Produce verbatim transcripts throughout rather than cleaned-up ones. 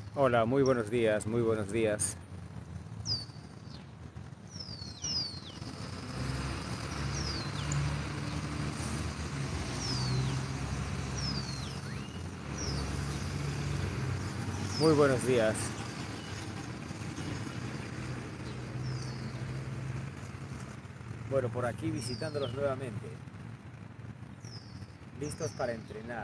Hola, muy buenos días, muy buenos días. Muy buenos días. Bueno, por aquí visitándolos nuevamente, listos para entrenar.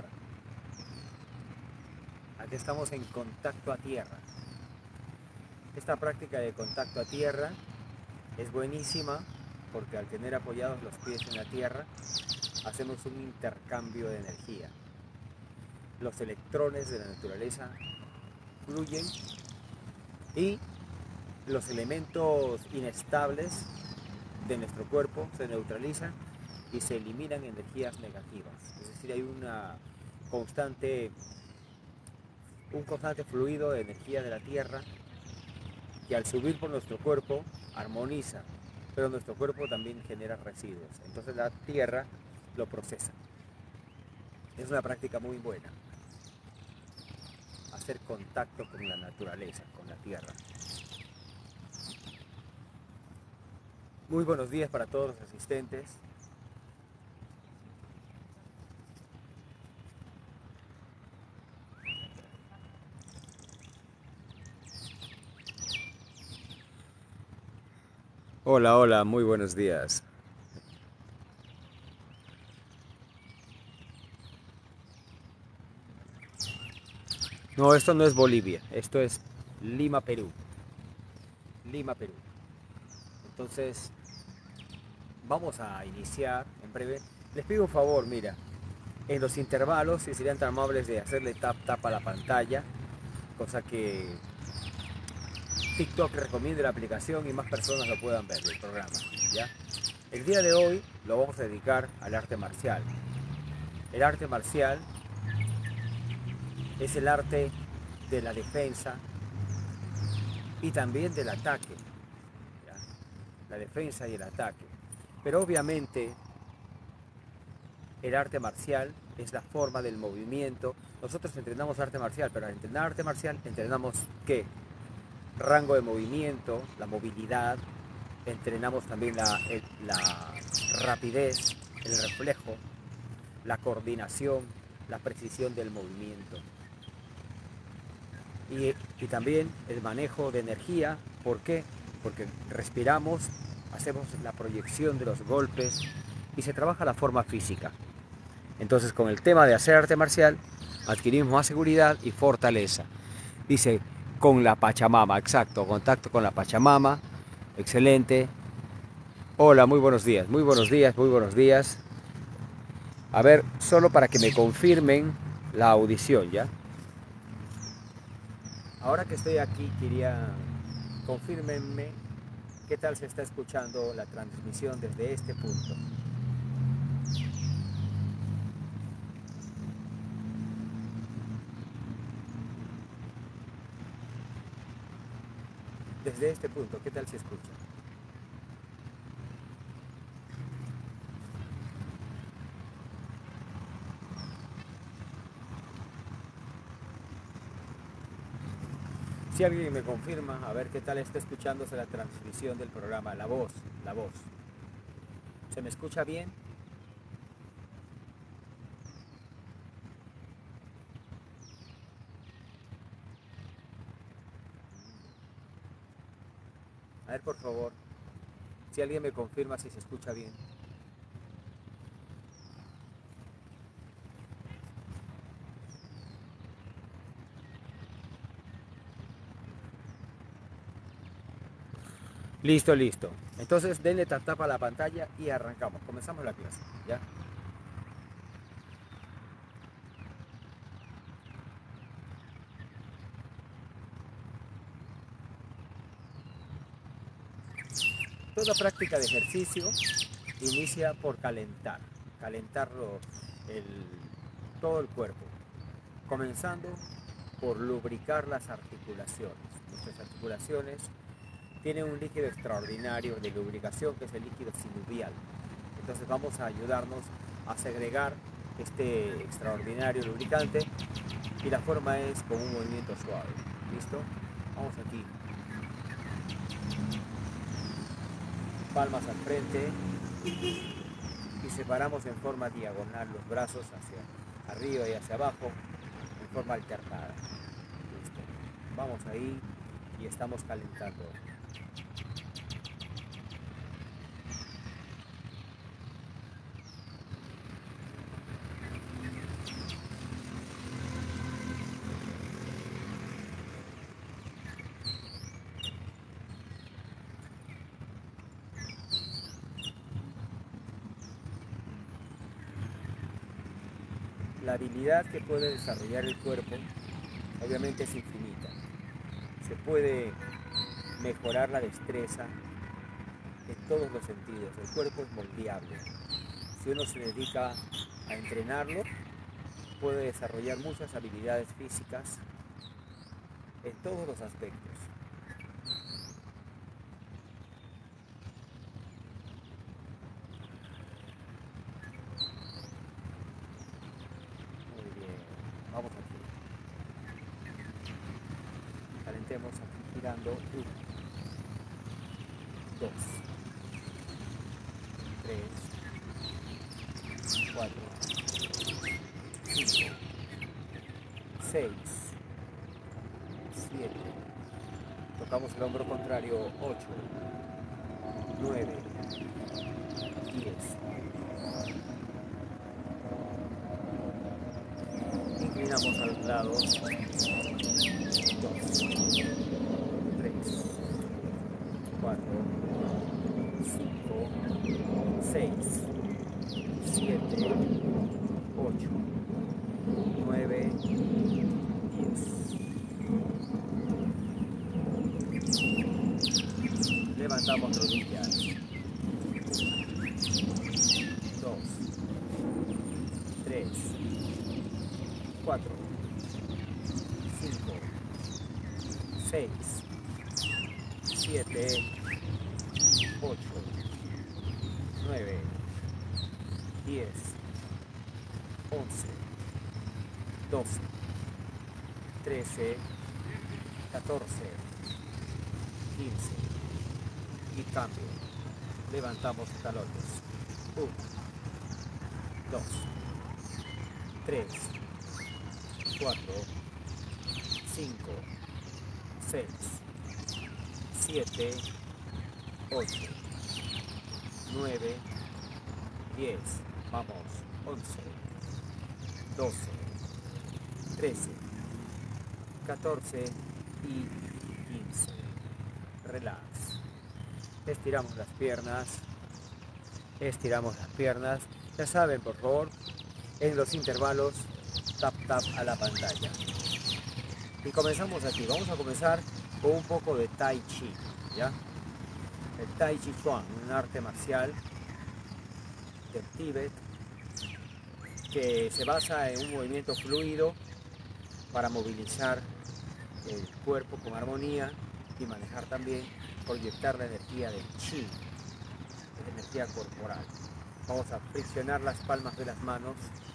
Aquí estamos en contacto a tierra. Esta práctica de contacto a tierra es buenísima porque al tener apoyados los pies en la tierra, hacemos un intercambio de energía. Los electrones de la naturaleza fluyen y los elementos inestables de nuestro cuerpo se neutralizan y se eliminan energías negativas. Es decir, hay una constante, un constante fluido de energía de la Tierra que al subir por nuestro cuerpo armoniza, pero nuestro cuerpo también genera residuos. Entonces la Tierra lo procesa. Es una práctica muy buena, hacer contacto con la naturaleza, con la Tierra. Muy buenos días para todos los asistentes. Hola, hola, muy buenos días. No, esto no es Bolivia, esto es Lima, Perú. Lima, Perú. Entonces, vamos a iniciar en breve. Les pido un favor, mira, en los intervalos, si serían tan amables de hacerle tap tap a la pantalla, cosa que TikTok recomiende la aplicación y más personas lo puedan ver el programa, ¿ya? El día de hoy lo vamos a dedicar al arte marcial. El arte marcial es el arte de la defensa y también del ataque, ¿ya? La defensa y el ataque. Pero obviamente el arte marcial es la forma del movimiento. Nosotros entrenamos arte marcial, pero al entrenar arte marcial entrenamos ¿qué? Rango de movimiento, la movilidad, entrenamos también la, el- la rapidez, el reflejo, la coordinación, la precisión del movimiento. Y, y también el manejo de energía. ¿Por qué? Porque respiramos, hacemos la proyección de los golpes y se trabaja la forma física. Entonces, con el tema de hacer arte marcial, adquirimos más seguridad y fortaleza. Dice, con la Pachamama, exacto, contacto con la Pachamama, excelente. Hola, muy buenos días, muy buenos días, muy buenos días. A ver, solo para que me confirmen la audición, ¿ya? Ahora que estoy aquí, quería confirmenme qué tal se está escuchando la transmisión desde este punto. Desde este punto, ¿qué tal se escucha? Si alguien me confirma, a ver qué tal está escuchándose la transmisión del programa, la voz, la voz. ¿Se me escucha bien? A ver, por favor, si alguien me confirma si se escucha bien. Listo, listo. Entonces denle tap tap a la pantalla y arrancamos. Comenzamos la clase, ¿ya? Toda práctica de ejercicio inicia por calentar, calentarlo el, todo el cuerpo, comenzando por lubricar las articulaciones. Nuestras articulaciones tienen un líquido extraordinario de lubricación que es el líquido sinovial. Entonces vamos a ayudarnos a segregar este extraordinario lubricante, y la forma es con un movimiento suave. ¿Listo? Vamos aquí. Palmas al frente y separamos en forma diagonal los brazos hacia arriba y hacia abajo en forma alternada. Listo. Vamos ahí y estamos calentando. La habilidad que puede desarrollar el cuerpo obviamente es infinita. Se puede mejorar la destreza en todos los sentidos. El cuerpo es moldeable. Si uno se dedica a entrenarlo, puede desarrollar muchas habilidades físicas en todos los aspectos. Muy bien, vamos aquí. Calentemos aquí girando. Uno, dos, tres, cuatro, cinco, seis, siete. Tocamos el hombro contrario. Ocho, nueve, diez. Inclinamos a los lados. Dos, tres, cuatro, cinco, seis, siete, ocho, nueve, diez. Levantamos rodillas. Dos, tres, cuatro, cinco, seis, siete, ocho, nueve, diez, once, doce, trece, catorce, quince. Y cambio. Levantamos talones. uno, dos, tres, cuatro, cinco, seis, siete, ocho, nueve, diez. Vamos. once, doce, trece, catorce y quince. Relax. Estiramos las piernas. Estiramos las piernas. Ya saben, por favor, en los intervalos, tap tap a la pantalla. Y comenzamos aquí. Vamos a comenzar con un poco de Tai Chi, ¿ya? El Tai Chi Chuan, un arte marcial del Tíbet que se basa en un movimiento fluido para movilizar el cuerpo con armonía y manejar también, proyectar la energía del Chi, la energía corporal. Vamos a friccionar las palmas de las manos,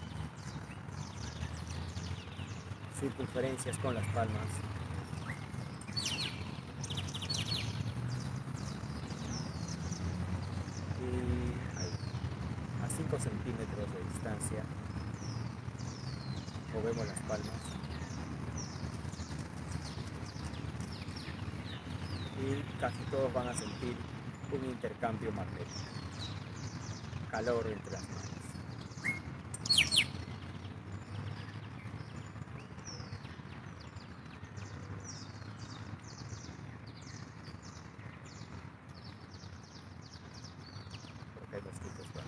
circunferencias con las palmas. Y ahí, a cinco centímetros de distancia, movemos las palmas. Y casi todos van a sentir un intercambio magnético, calor entre las manos. Porque hay mosquitos, bueno.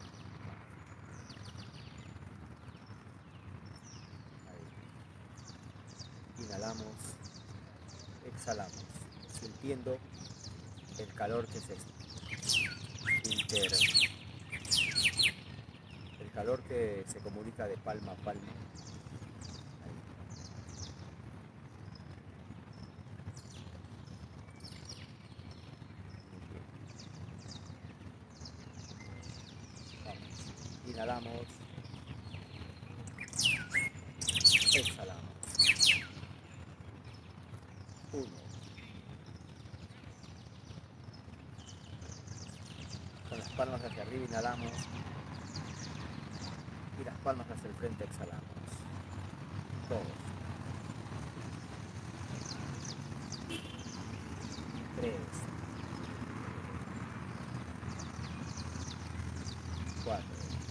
Ahí. Inhalamos, exhalamos, sintiendo el calor que se inter... el calor que se comunica de palma a palma. Ahí. Muy bien. Vamos. Inhalamos, Uno. Con las palmas hacia arriba inhalamos y las palmas hacia el frente exhalamos. Dos. Tres. Cuatro.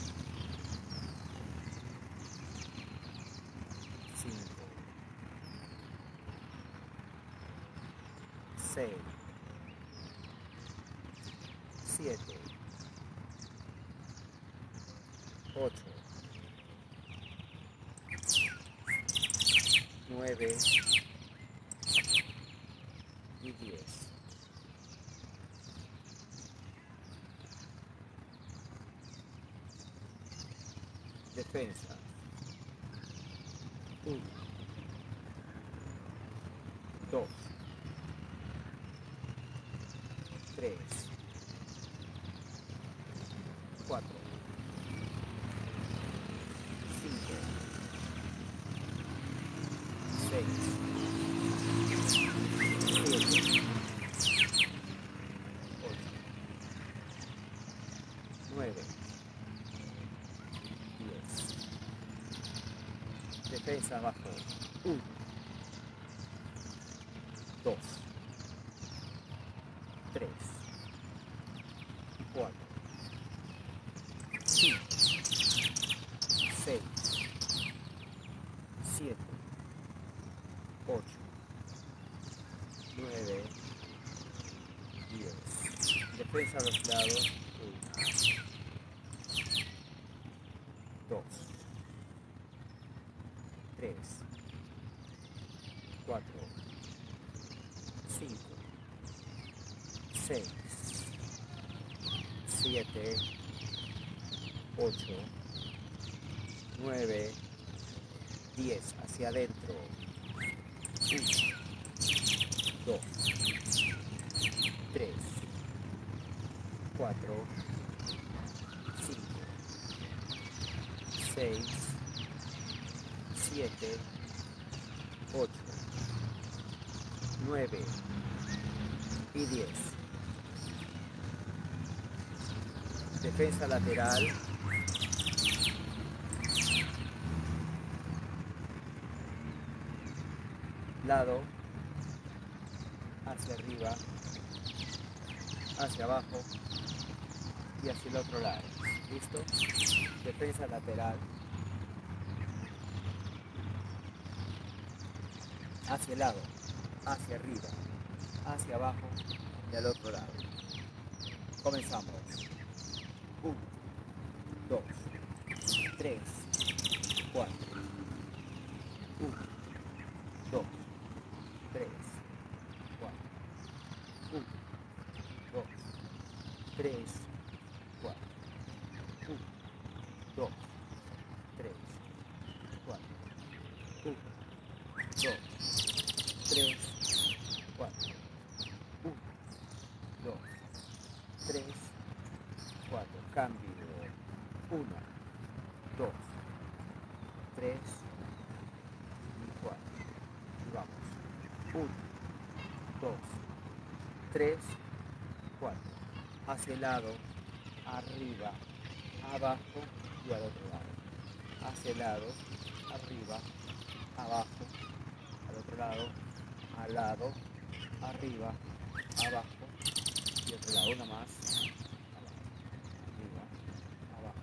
Cinco. Seis. Siete. Ocho. Nueve. Y diez. Defensa. Uno. Dos. Tres. Cuatro. Cinco. Seis. Siete. Ocho. Nueve. Diez. Defensa abajo. Uno. Dos. Tres. Cuatro. Cinco. Seis. Siete. Ocho. Nueve. Diez. Defensa a los lados. Una. Dos. Tres. Cuatro. Cinco. Seis. Siete. Ocho. Nueve. Diez. Hacia adentro. Uno. Dos. Tres. Cuatro. Cinco. Seis. Siete. Ocho. Nueve. Y diez. Defensa lateral. Lado. Hacia arriba. Hacia abajo. Y hacia el otro lado. ¿Listo? Defensa lateral. Hacia el lado. Hacia arriba. Hacia abajo y al otro lado. Comenzamos. Uno, dos, tres, cuatro. Uno, dos, tres, cuatro. Uno, dos, tres, cuatro. Uno, dos, tres, cuatro. Uno, dos, tres, cuatro. Uno, dos, tres, cuatro. Cambio. Uno, dos, tres y cuatro. Y vamos. Uno, dos, tres, cuatro. Hacia el lado, arriba, abajo y al otro lado. Hacia el lado, arriba, abajo, al otro lado, al lado, arriba, abajo y otro lado. Una más. Abajo, arriba, abajo.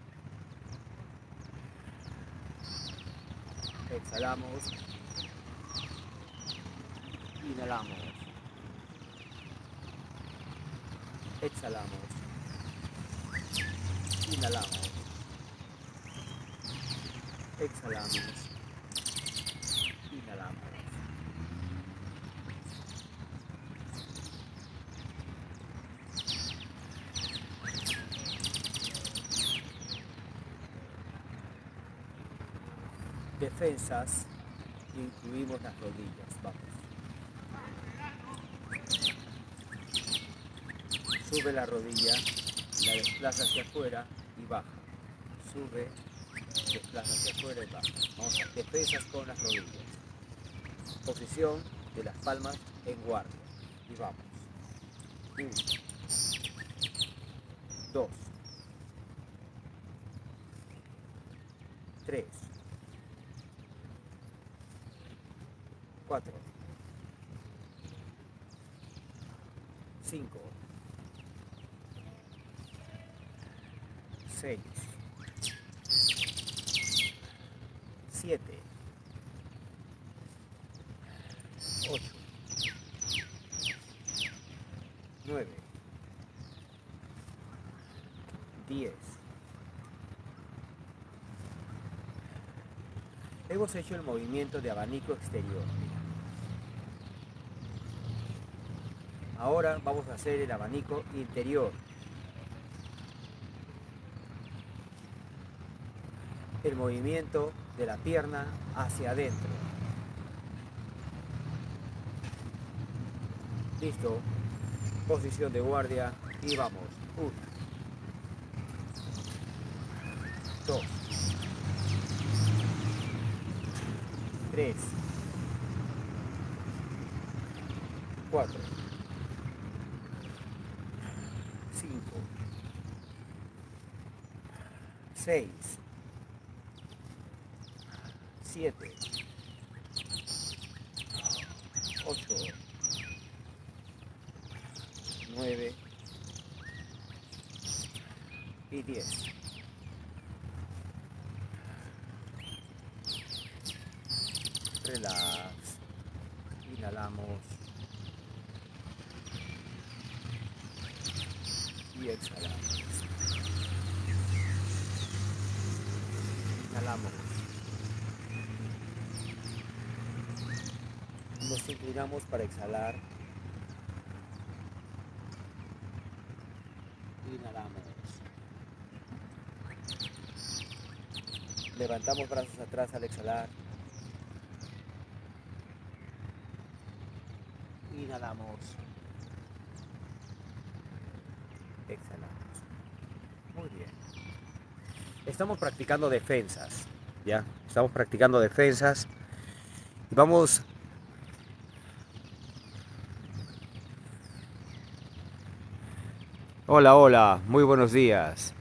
Exhalamos. Inhalamos. Exhalamos. Inhalamos. Exhalamos. Inhalamos. Defensas, incluimos las rodillas. Vamos. Sube la rodilla, la desplaza hacia afuera y baja. Sube, desplaza hacia afuera y baja. Vamos a defensas con las rodillas. Posición de las palmas en guardia. Y vamos. Uno, dos, tres, cuatro, cinco, seis, siete, ocho, nueve, diez. Hemos hecho el movimiento de abanico exterior. Ahora vamos a hacer el abanico interior. El movimiento de la pierna hacia adentro. Listo. Posición de guardia y vamos. Uno, dos, tres, cuatro, cinco, seis, siete, ocho, nueve y diez. Relax. Inhalamos y exhalamos. Inhalamos. Nos inclinamos para exhalar. Inhalamos. Levantamos brazos atrás al exhalar. Inhalamos. Exhalamos. Muy bien. Estamos practicando defensas, ¿ya? Estamos practicando defensas y vamos Hola, hola, muy buenos días.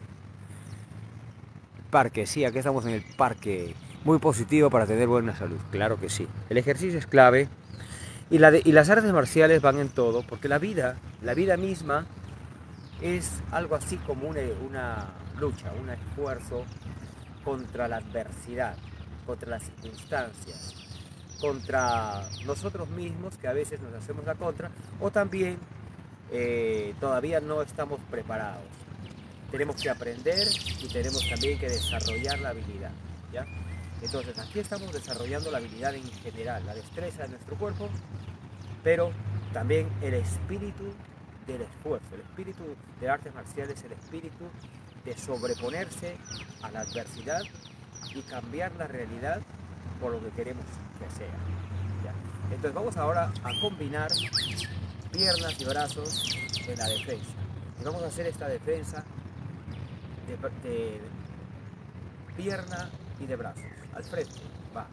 Parque, sí, aquí estamos en el parque. Muy positivo para tener buena salud, claro que sí. El ejercicio es clave y, la de, y las artes marciales van en todo, porque la vida, la vida misma es algo así como una, una lucha, un esfuerzo contra la adversidad, contra las circunstancias, contra nosotros mismos, que a veces nos hacemos la contra, o también eh, todavía no estamos preparados. Tenemos que aprender y tenemos también que desarrollar la habilidad, ¿ya? Entonces aquí estamos desarrollando la habilidad en general, la destreza de nuestro cuerpo, pero también el espíritu del esfuerzo, el espíritu de artes marciales, el espíritu de sobreponerse a la adversidad y cambiar la realidad por lo que queremos que sea, ¿ya? Entonces vamos ahora a combinar piernas y brazos en la defensa. Y vamos a hacer esta defensa de, de pierna y de brazos. Al frente, va.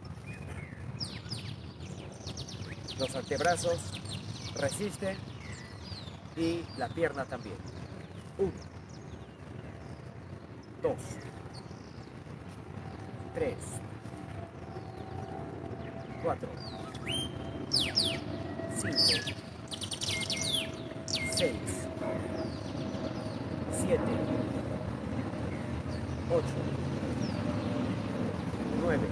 Los antebrazos resisten y la pierna también. Uno, dos, tres, cuatro, cinco, seis, siete, ocho, nueve,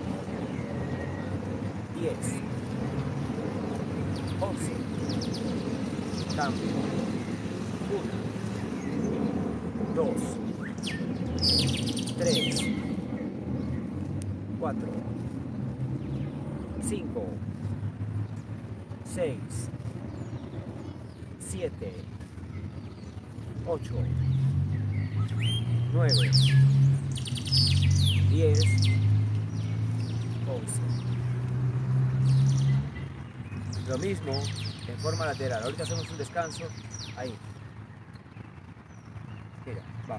diez, once. Cambio. Uno, dos, tres, cuatro, cinco, seis, siete, ocho, nueve, diez, once. Lo mismo en forma lateral. Ahorita hacemos un descanso. Ahí. Mira, va.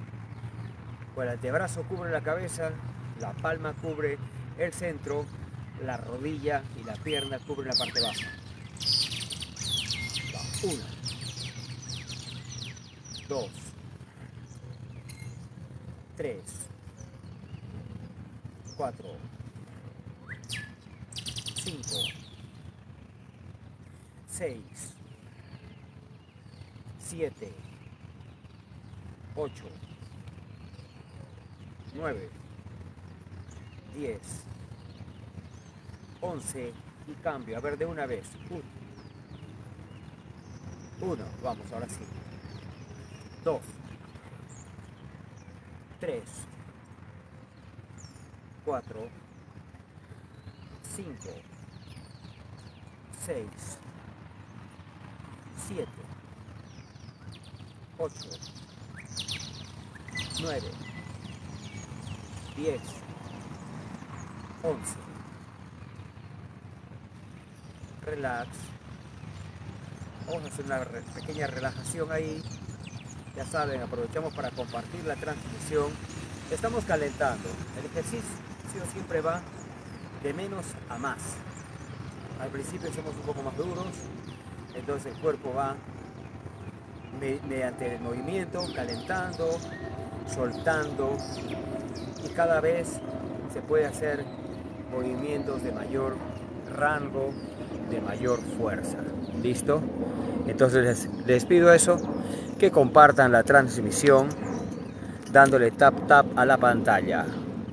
Pues el antebrazo cubre la cabeza, la palma cubre el centro la rodilla y la pierna cubren la parte baja. Va, una, dos, tres, cuatro, cinco, seis, siete, ocho, nueve, diez, once y cambio. A ver, de una vez. Uno, vamos, ahora sí. Dos, tres, cuatro, cinco, seis, siete, ocho, nueve, diez, once. Relax. Vamos a hacer una re- pequeña relajación ahí. Ya saben, aprovechamos para compartir la transmisión. Estamos calentando. El ejercicio siempre va de menos a más. Al principio somos un poco más duros, entonces el cuerpo va me- mediante el movimiento, calentando, soltando, y cada vez se puede hacer movimientos de mayor rango, de mayor fuerza. ¿Listo? Entonces les, les pido eso, que compartan la transmisión dándole tap tap a la pantalla.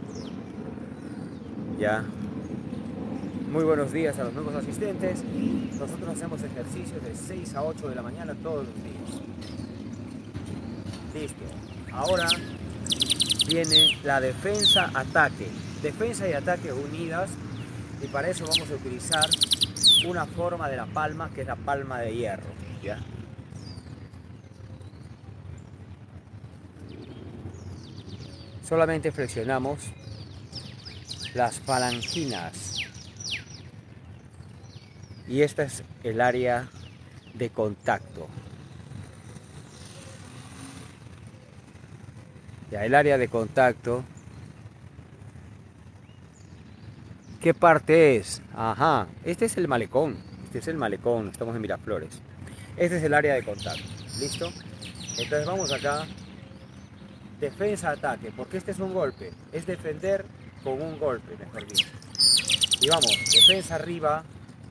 Ya. Muy buenos días a los nuevos asistentes. Nosotros hacemos ejercicios de seis a ocho de la mañana todos los días. Listo. Ahora viene la defensa-ataque. Defensa y ataque unidas. Y para eso vamos a utilizar una forma de la palma, que es la palma de hierro. ¿Ya? Solamente flexionamos las falanginas. Y esta es el área de contacto. Ya, el área de contacto. ¿Qué parte es? Ajá, este es el malecón. Este es el malecón, estamos en Miraflores. Este es el área de contacto. ¿Listo? Entonces vamos acá. Defensa-ataque, porque este es un golpe. Es defender con un golpe, mejor dicho. Y vamos, defensa arriba.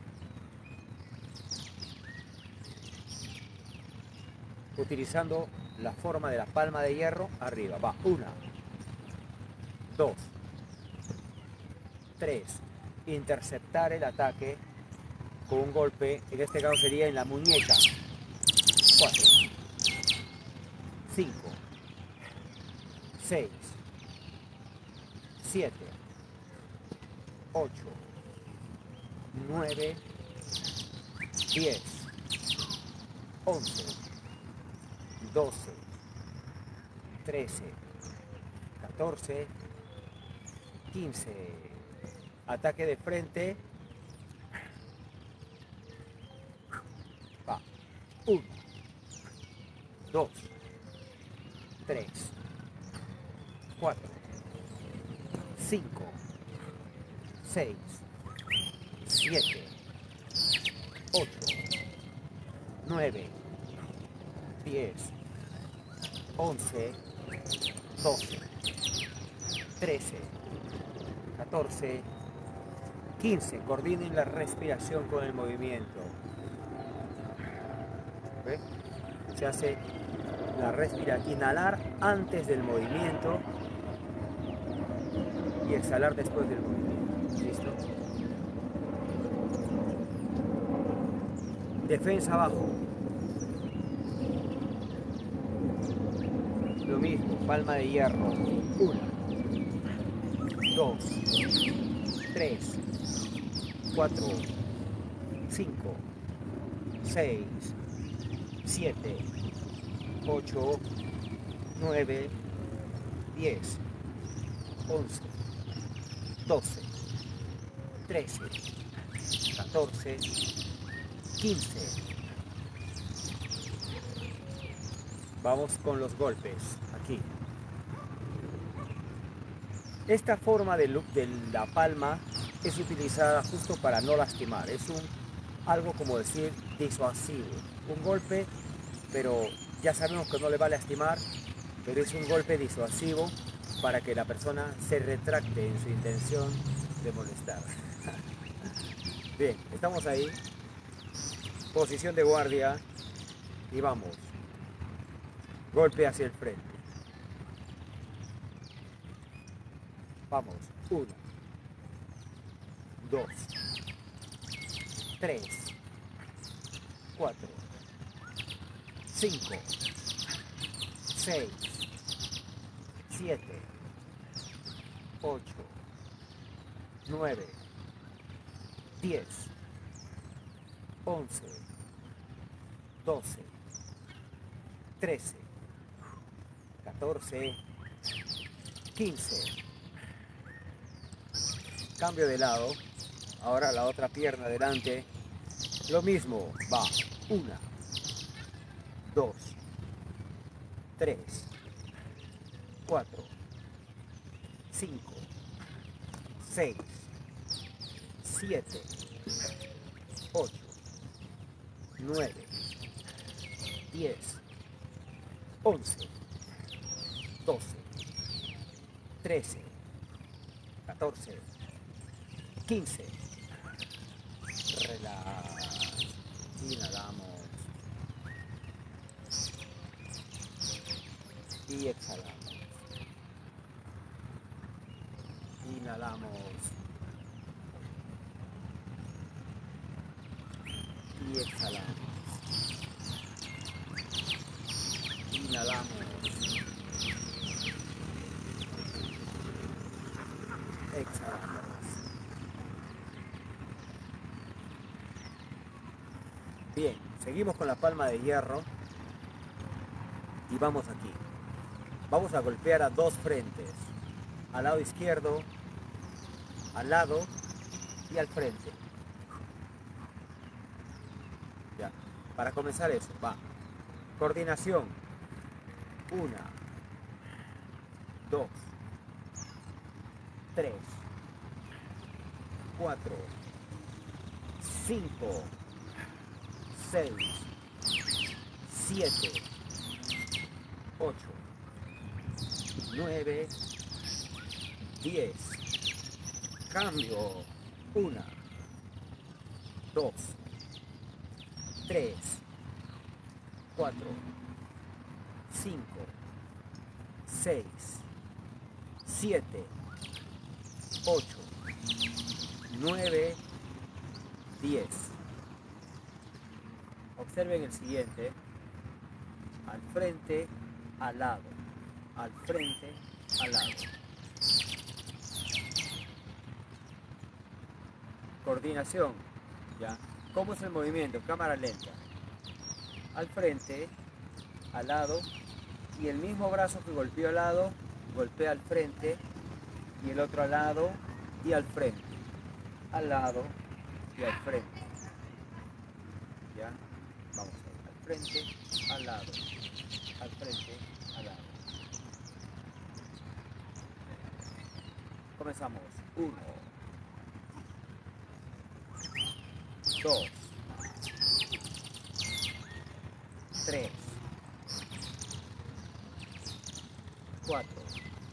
Utilizando la forma de la palma de hierro arriba. Va, una, dos, tres. Interceptar el ataque con un golpe, en este caso sería en la muñeca. Cuatro, cinco, seis, siete, ocho, nueve, diez, once, doce, trece, catorce, quince. Ataque de frente. Va. uno, dos, tres, cuatro, cinco, seis, siete, ocho, nueve, diez, once, doce, trece, catorce, quince. Coordinen la respiración con el movimiento. ¿Ve? Se hace la respiración. Inhalar antes del movimiento y exhalar después del movimiento. ¿Listo? Defensa abajo. Lo mismo, palma de hierro. Una, dos, tres, cuatro, cinco, seis, siete, ocho, nueve, diez, once, doce, trece, catorce, quince. Vamos con los golpes. Aquí. Esta forma de, de la palma es utilizada justo para no lastimar. Es un, algo como decir disuasivo. Un golpe, pero ya sabemos que no le va a lastimar, pero es un golpe disuasivo para que la persona se retracte en su intención de molestar. Bien, estamos ahí. Posición de guardia y vamos. Golpe hacia el frente. Vamos. Uno, dos, tres, cuatro, cinco, seis, siete, ocho, nueve, diez, once, doce, trece, catorce, quince. Cambio de lado. Ahora la otra pierna adelante. Lo mismo. Va. Una, dos, tres, cuatro, cinco, seis, siete, ocho, nueve, diez, once, doce, trece, catorce, quince. Relax. Inhalamos. Y exhalamos. Inhalamos. Y exhalamos. Inhalamos. Exhalamos. Bien, seguimos con la palma de hierro y vamos aquí. Vamos a golpear a dos frentes, al lado izquierdo, al lado y al frente. Ya, para comenzar eso, va. Coordinación. Una, dos, tres, cuatro, cinco, seis, siete, ocho, nueve, diez. Cambio. Una, dos, tres, cuatro, cinco, seis, siete, ocho, nueve, diez. Observen el siguiente. Al frente, al lado. Al frente, al lado. Coordinación. ¿Ya? ¿Cómo es el movimiento? Cámara lenta. Al frente, al lado. Y el mismo brazo que golpeó al lado, golpea al frente. Y el otro al lado y al frente. Al lado y al frente. ¿Ya? Vamos a ver. Al frente, al lado. Al frente, al lado. Comenzamos. Uno, dos, tres, cuatro,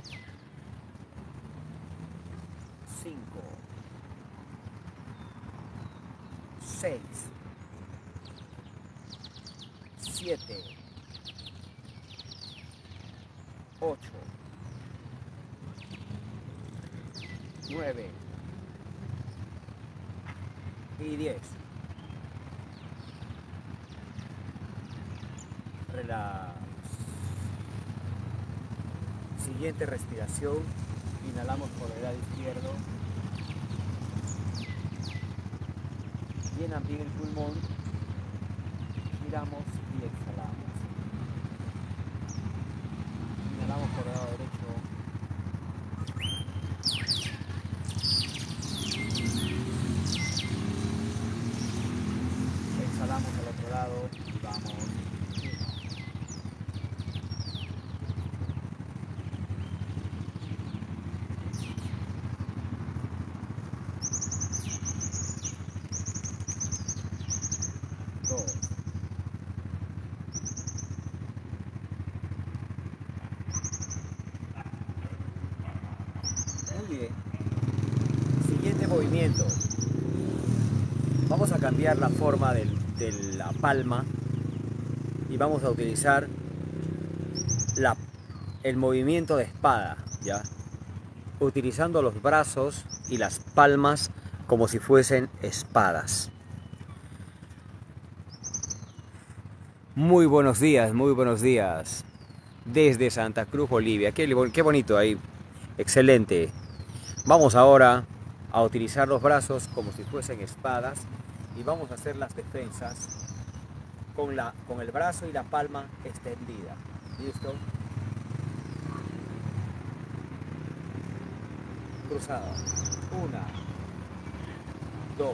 cinco, seis, siete, ocho, nueve y diez. Relax. Siguiente respiración. Inhalamos por el lado izquierdo. Llenan bien el pulmón. Giramos y exhalamos. Inhalamos por el lado derecho. Exhalamos al otro lado y vamos. dos. Muy bien. Siguiente movimiento. Vamos a cambiar la forma del, de la palma y vamos a utilizar la, el movimiento de espada, ¿ya? Utilizando los brazos y las palmas como si fuesen espadas. Muy buenos días, muy buenos días. Desde Santa Cruz, Bolivia. Qué, qué bonito ahí. Excelente. Vamos ahora a utilizar los brazos como si fuesen espadas y vamos a hacer las defensas con, la, con el brazo y la palma extendida. ¿Listo? Cruzada. Una, dos,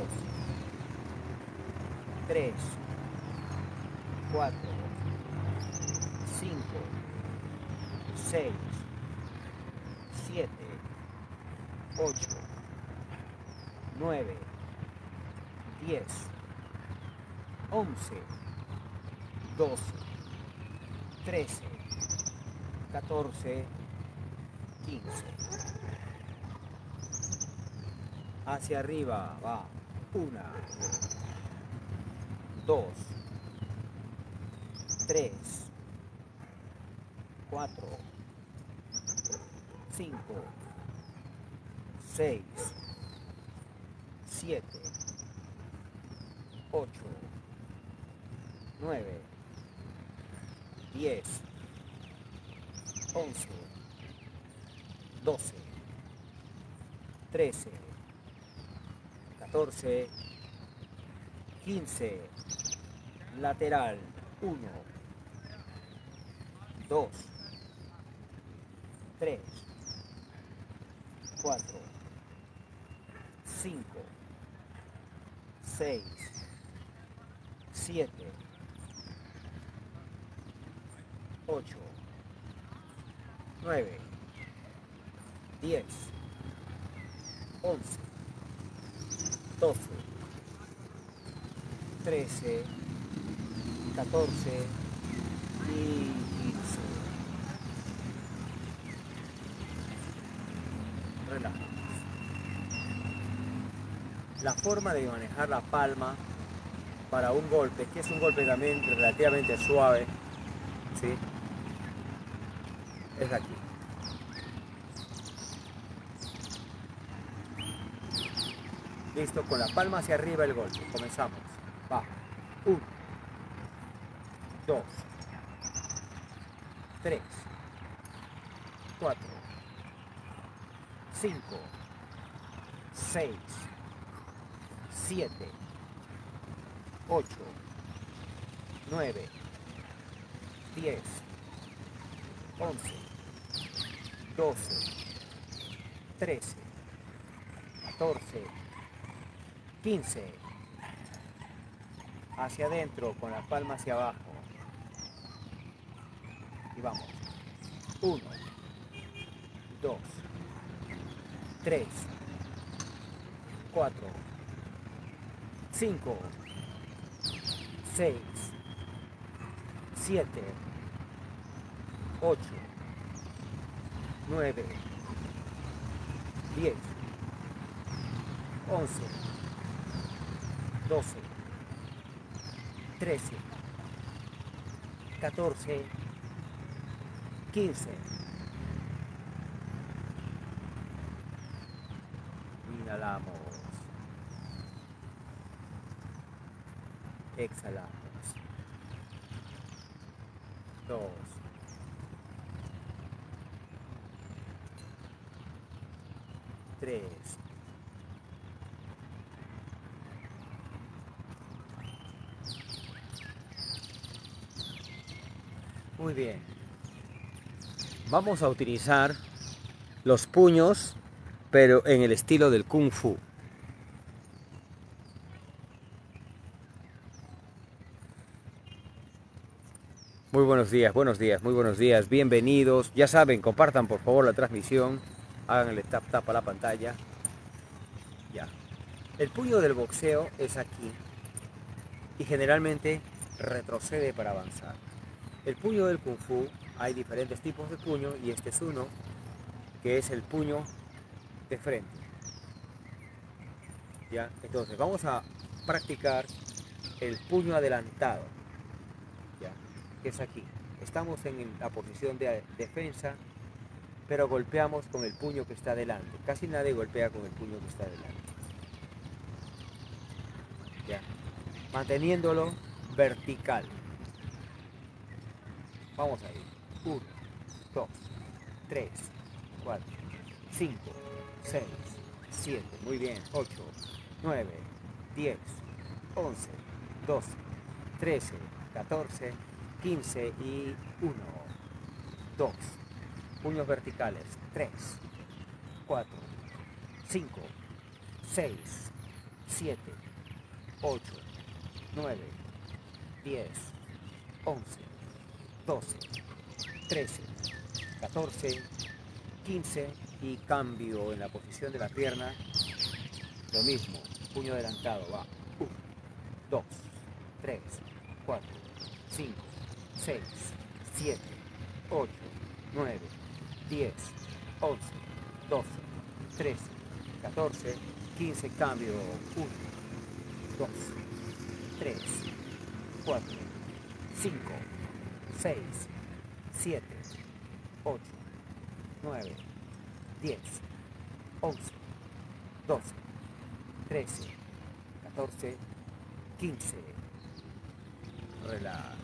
tres, cuatro, cinco, seis, siete, ocho, nueve, diez, once, doce, trece, catorce, quince. Hacia arriba va. Una, dos, tres, cuatro, cinco, seis, siete, ocho, nueve, diez, once, doce, trece, catorce, quince. Lateral. uno, dos, tres, cuatro, cinco, seis, siete, ocho, nueve, diez, once, doce, trece, catorce y quince. Relajamos. La forma de manejar la palma para un golpe, que es un golpe también relativamente suave, ¿sí? Es aquí. Listo, con la palma hacia arriba el golpe. Comenzamos. Va. uno, dos, tres, cuatro, cinco, seis, siete, ocho, nueve, diez, once, doce, trece, catorce, quince. Hacia adentro con la palma hacia abajo. Y vamos. uno, dos, tres, cuatro, cinco, seis, siete, ocho, nueve, diez, once, doce, trece, catorce, quince. Inhalamos. Exhalamos. Dos. Tres. Muy bien. Vamos a utilizar los puños, pero en el estilo del Kung Fu. Muy buenos días, buenos días, muy buenos días, bienvenidos. Ya saben, compartan por favor la transmisión, háganle tap tap a la pantalla. Ya. El puño del boxeo es aquí. y generalmente retrocede para avanzar. El puño del Kung Fu, hay diferentes tipos de puño y este es uno que es el puño de frente. ¿Ya? Entonces vamos a practicar el puño adelantado, ¿ya? Que es aquí. Estamos en la posición de defensa, pero golpeamos con el puño que está adelante. Casi nadie golpea con el puño que está adelante. ¿Ya? Manteniéndolo vertical. Vamos a ir. uno, dos, tres, cuatro, cinco, seis, siete, muy bien, ocho, nueve, diez, once, doce, trece, catorce, quince y uno, dos, puños verticales, tres, cuatro, cinco, seis, siete, ocho, nueve, diez, once, doce, trece, catorce, quince y cambio en la posición de la pierna. Lo mismo, puño adelantado, va. uno, dos, tres, cuatro, cinco, seis, siete, ocho, nueve, diez, once, doce, trece, catorce, quince, cambio. uno, dos, tres, cuatro, cinco, seis, siete, ocho, nueve, diez, once, doce, trece, catorce, quince. Relax.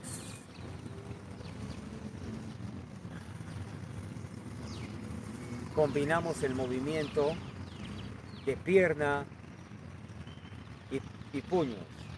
Combinamos el movimiento de pierna y, y puños.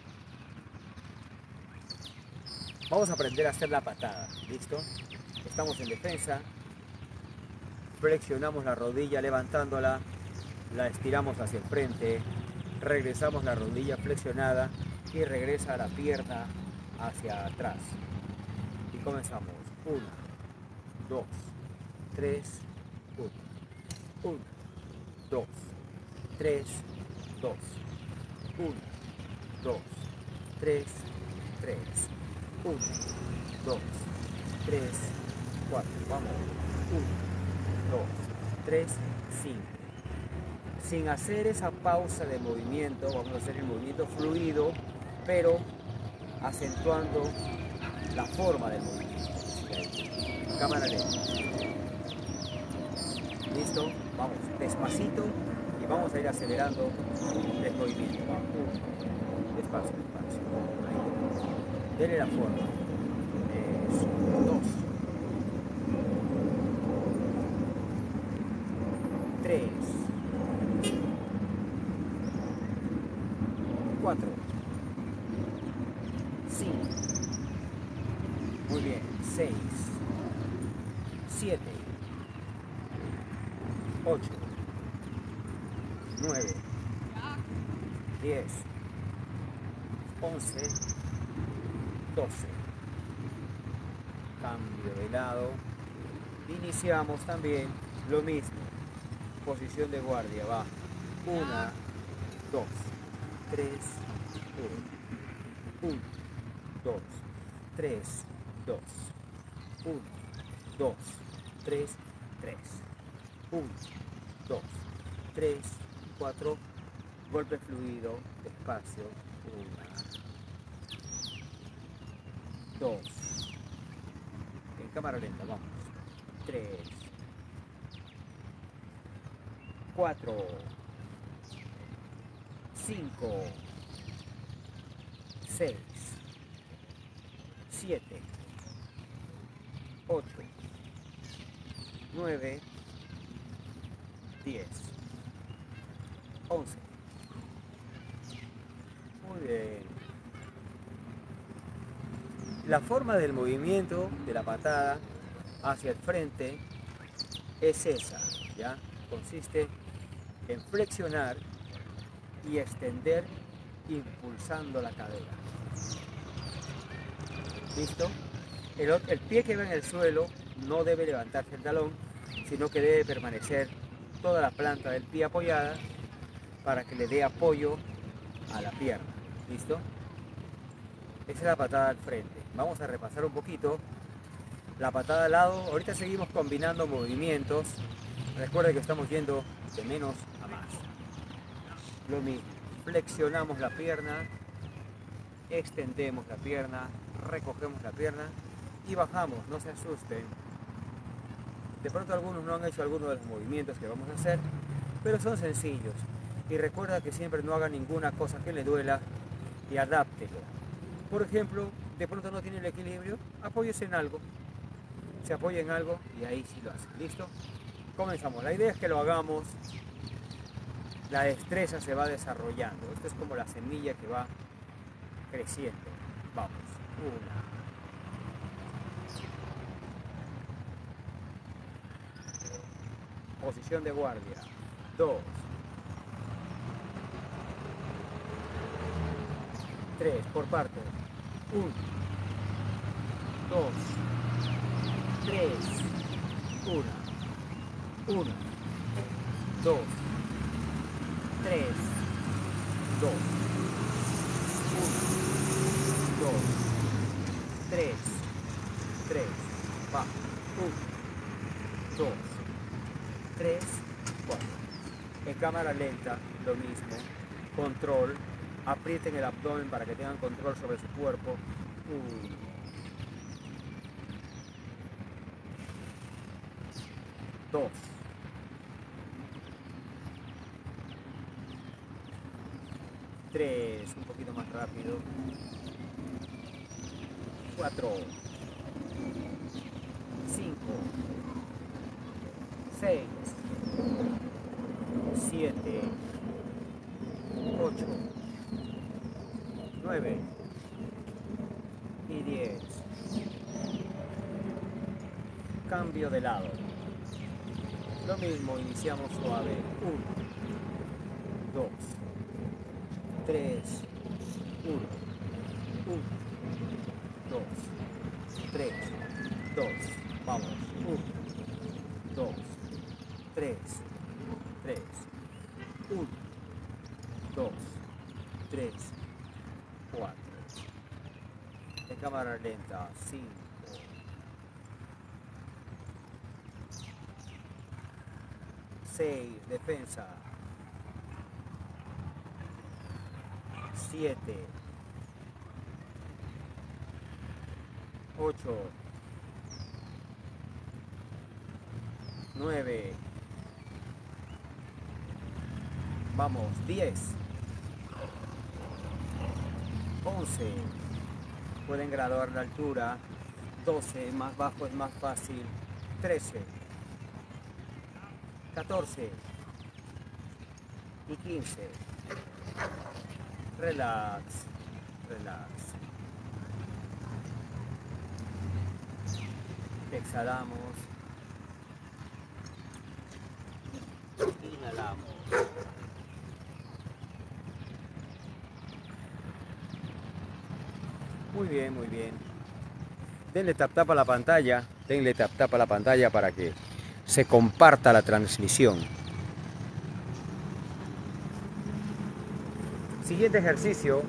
Vamos a aprender a hacer la patada, ¿listo? Estamos en defensa, flexionamos la rodilla levantándola, la estiramos hacia el frente, regresamos la rodilla flexionada y regresa la pierna hacia atrás. Y comenzamos. uno, dos, tres, uno, uno, dos, tres, dos, uno, dos, tres, tres, uno, dos, tres, cuatro, vamos, uno, dos, tres, cinco. Sin hacer esa pausa de movimiento, vamos a hacer el movimiento fluido, pero acentuando la forma del movimiento. Cámara lenta. ¿Listo? Vamos despacito y vamos a ir acelerando el movimiento. Vamos, uno, despacio, despacio. Ahí. Dele la forma. Eso. Dos. Tres. Cuatro. Cinco. Muy bien. Seis. Siete. Ocho. Nueve. Diez. Once. Doce. Cambio de lado. Iniciamos también lo mismo. Posición de guardia. Va. Una. Dos. Tres. Uno. Uno. Dos. Tres. Dos. Uno. Dos. Tres. Tres. uno, dos, tres, cuatro, golpe fluido, despacio, uno, dos, en cámara lenta, vamos, tres, cuatro, cinco, seis, siete, ocho, nueve, diez, once. Muy bien. La forma del movimiento de la patada hacia el frente es esa, ¿ya? Consiste en flexionar y extender impulsando la cadera. ¿Listo? El, el pie que va en el suelo no debe levantarse el talón, sino que debe permanecer toda la planta del pie apoyada para que le dé apoyo a la pierna. ¿Listo? Esa es la patada al frente. Vamos a repasar un poquito. La patada al lado, ahorita seguimos combinando movimientos. Recuerden que estamos yendo de menos a más. Lo mismo, flexionamos la pierna, extendemos la pierna, recogemos la pierna y bajamos, no se asusten. De pronto algunos no han hecho alguno de los movimientos que vamos a hacer, pero son sencillos. Y recuerda que siempre no haga ninguna cosa que le duela y adáptelo. Por ejemplo, de pronto no tiene el equilibrio, apóyese en algo. Se apoya en algo y ahí sí lo hace. ¿Listo? Comenzamos. La idea es que lo hagamos. La destreza se va desarrollando. Esto es como la semilla que va creciendo. Vamos. Una. Posición de guardia. Dos. Tres. Por parte. Uno. Dos. Tres. Una. Una. Dos. Tres. Dos. Uno. Dos. Tres. Tres. Va. Uno. Dos. Tres. Cuatro. En cámara lenta, lo mismo. Control. Aprieten el abdomen para que tengan control sobre su cuerpo. Uno. Dos. Tres. Un poquito más rápido. Cuatro. Cinco. Seis. Siete. Ocho. Nueve. Y diez. Cambio de lado. Lo mismo, iniciamos suave. Uno, dos, tres, uno, uno, dos, tres, dos, vamos, uno, dos, tres, tres, uno, dos, tres, cuatro. En cámara lenta, cinco. seis, defensa. siete. ocho. nueve. Vamos, diez. once. Pueden graduar la altura. doce, más bajo es más fácil. trece. catorce y quince. Relax, relax. Exhalamos. Inhalamos. Muy bien, muy bien. Denle tap tap a la pantalla. Denle tap tap a la pantalla para que se comparta la transmisión. Siguiente ejercicio.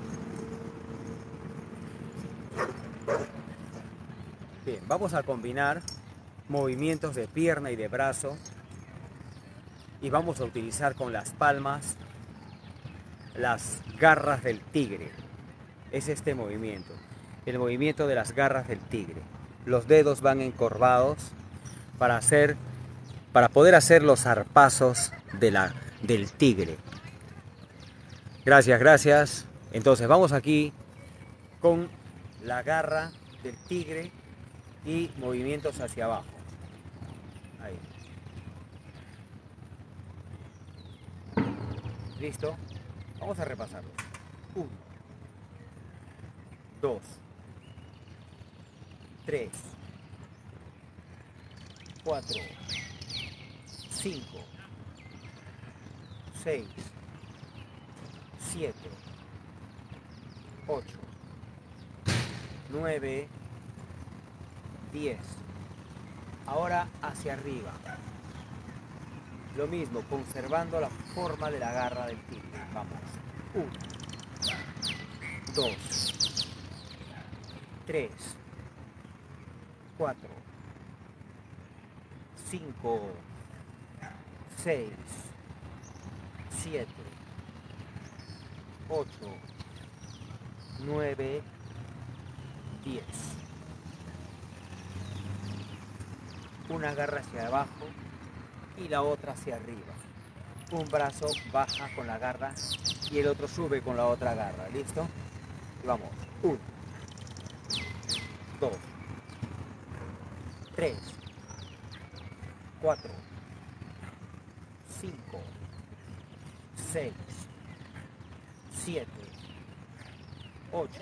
Bien, vamos a combinar movimientos de pierna y de brazo y vamos a utilizar con las palmas las garras del tigre. Es este movimiento, el movimiento de las garras del tigre. Los dedos van encorvados para hacer, para poder hacer los zarpazos de la, del tigre. Gracias, gracias. Entonces vamos aquí con la garra del tigre y movimientos hacia abajo. Ahí. ¿Listo? Vamos a repasarlo. Uno, dos, tres, cuatro, cinco, seis, siete, ocho, nueve, diez. Ahora hacia arriba. Lo mismo, conservando la forma de la garra del tigre. Vamos. Uno, dos, tres, cuatro, cinco, seis, siete, ocho, nueve, diez. Una garra hacia abajo y la otra hacia arriba. Un brazo baja con la garra y el otro sube con la otra garra. ¿Listo? Y vamos. uno, dos, tres, cuatro, cinco, seis, siete, ocho,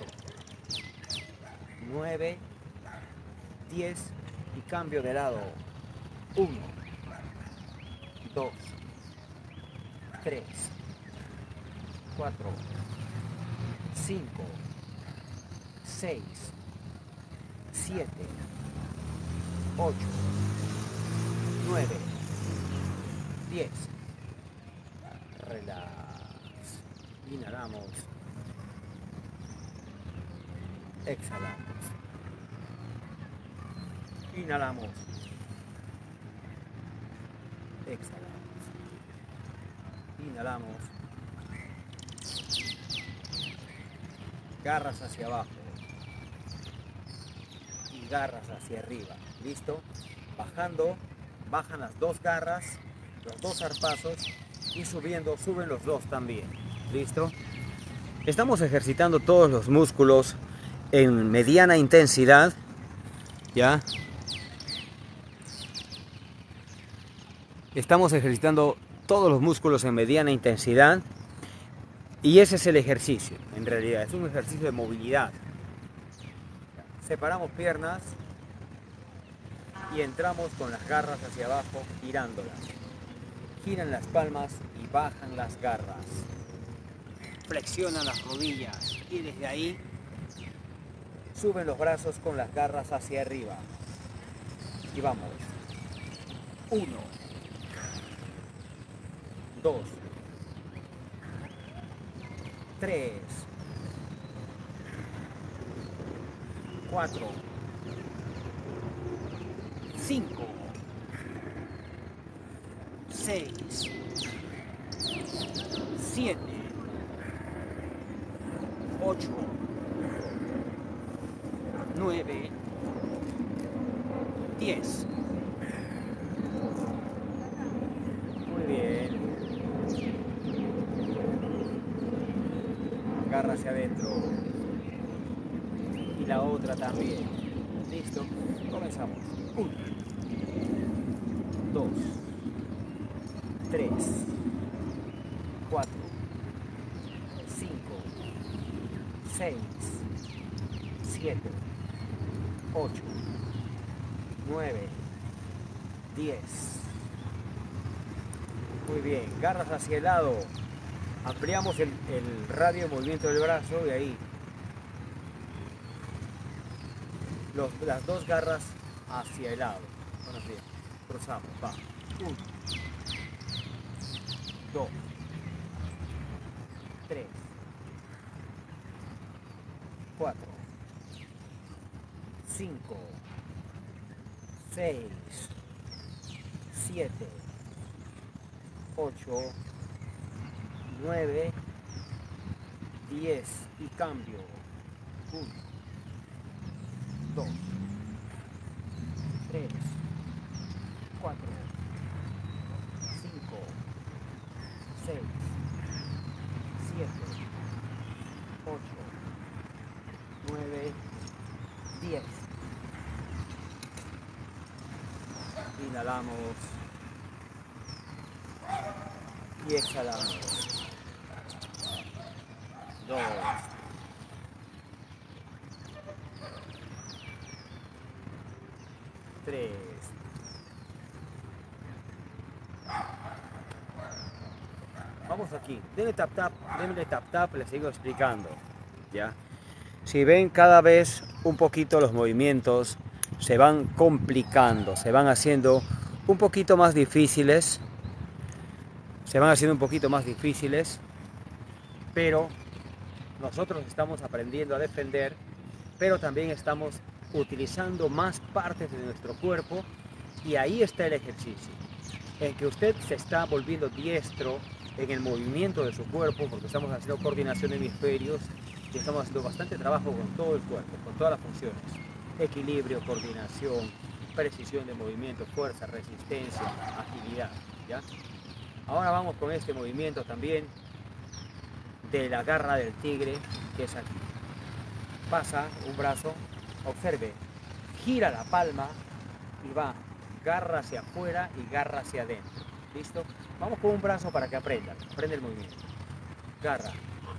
nueve, diez y cambio de lado. uno, dos, tres, cuatro, cinco, seis, siete, ocho, nueve, diez. Relax. Inhalamos. Exhalamos. Inhalamos. Exhalamos. Inhalamos. Garras hacia abajo. Y garras hacia arriba. ¿Listo? Bajando. Bajan las dos garras. Los dos zarpazos. Y subiendo. Suben los dos también. ¿Listo? Estamos ejercitando todos los músculos en mediana intensidad. ¿Ya? Estamos ejercitando todos los músculos en mediana intensidad y ese es el ejercicio, en realidad, es un ejercicio de movilidad. Separamos piernas y entramos con las garras hacia abajo, girándolas. Giran las palmas y bajan las garras. Flexionan las rodillas y desde ahí suben los brazos con las garras hacia arriba. Y vamos. Uno. Dos, tres, cuatro, cinco, seis, siete, ocho, nueve, diez. Muy bien. Garra hacia adentro y la otra también. Listo, comenzamos. Uno, dos, tres, cuatro, cinco, seis, siete, ocho, nueve, diez. Muy bien, garras hacia el lado. Ampliamos el, el radio de movimiento del brazo y ahí los, las dos garras hacia el lado. Bueno, bien, cruzamos, va. Uno, dos, tres, cuatro, cinco, seis, siete, ocho, nueve, diez y cambio. uno, dos, tres, cuatro, cinco, seis, siete, ocho, nueve, diez. Inhalamos y exhalamos. Dos, tres, vamos aquí, denle tap tap, denle tap tap, les sigo explicando, ¿ya? Si ven, cada vez un poquito los movimientos se van complicando, se van haciendo un poquito más difíciles, se van haciendo un poquito más difíciles, pero nosotros estamos aprendiendo a defender pero también estamos utilizando más partes de nuestro cuerpo, y ahí está el ejercicio, en que usted se está volviendo diestro en el movimiento de su cuerpo, porque estamos haciendo coordinación de hemisferios y estamos haciendo bastante trabajo con todo el cuerpo, con todas las funciones: equilibrio, coordinación, precisión de movimiento, fuerza, resistencia, agilidad, ¿ya? Ahora vamos con este movimiento también de la garra del tigre, que es aquí. Pasa un brazo, observe, gira la palma y va garra hacia afuera y garra hacia adentro. ¿Listo? Vamos con un brazo para que aprendan. Aprende el movimiento. Garra.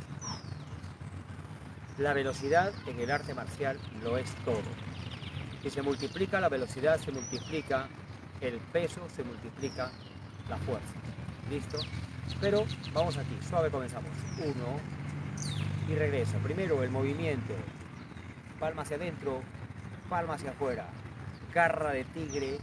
La velocidad en el arte marcial lo es todo. Si se multiplica la velocidad, se multiplica el peso, se multiplica la fuerza. ¿Listo? Pero vamos aquí, suave, comenzamos. Uno y regresa. Primero el movimiento. Palma hacia adentro, palma hacia afuera. Garra de tigre.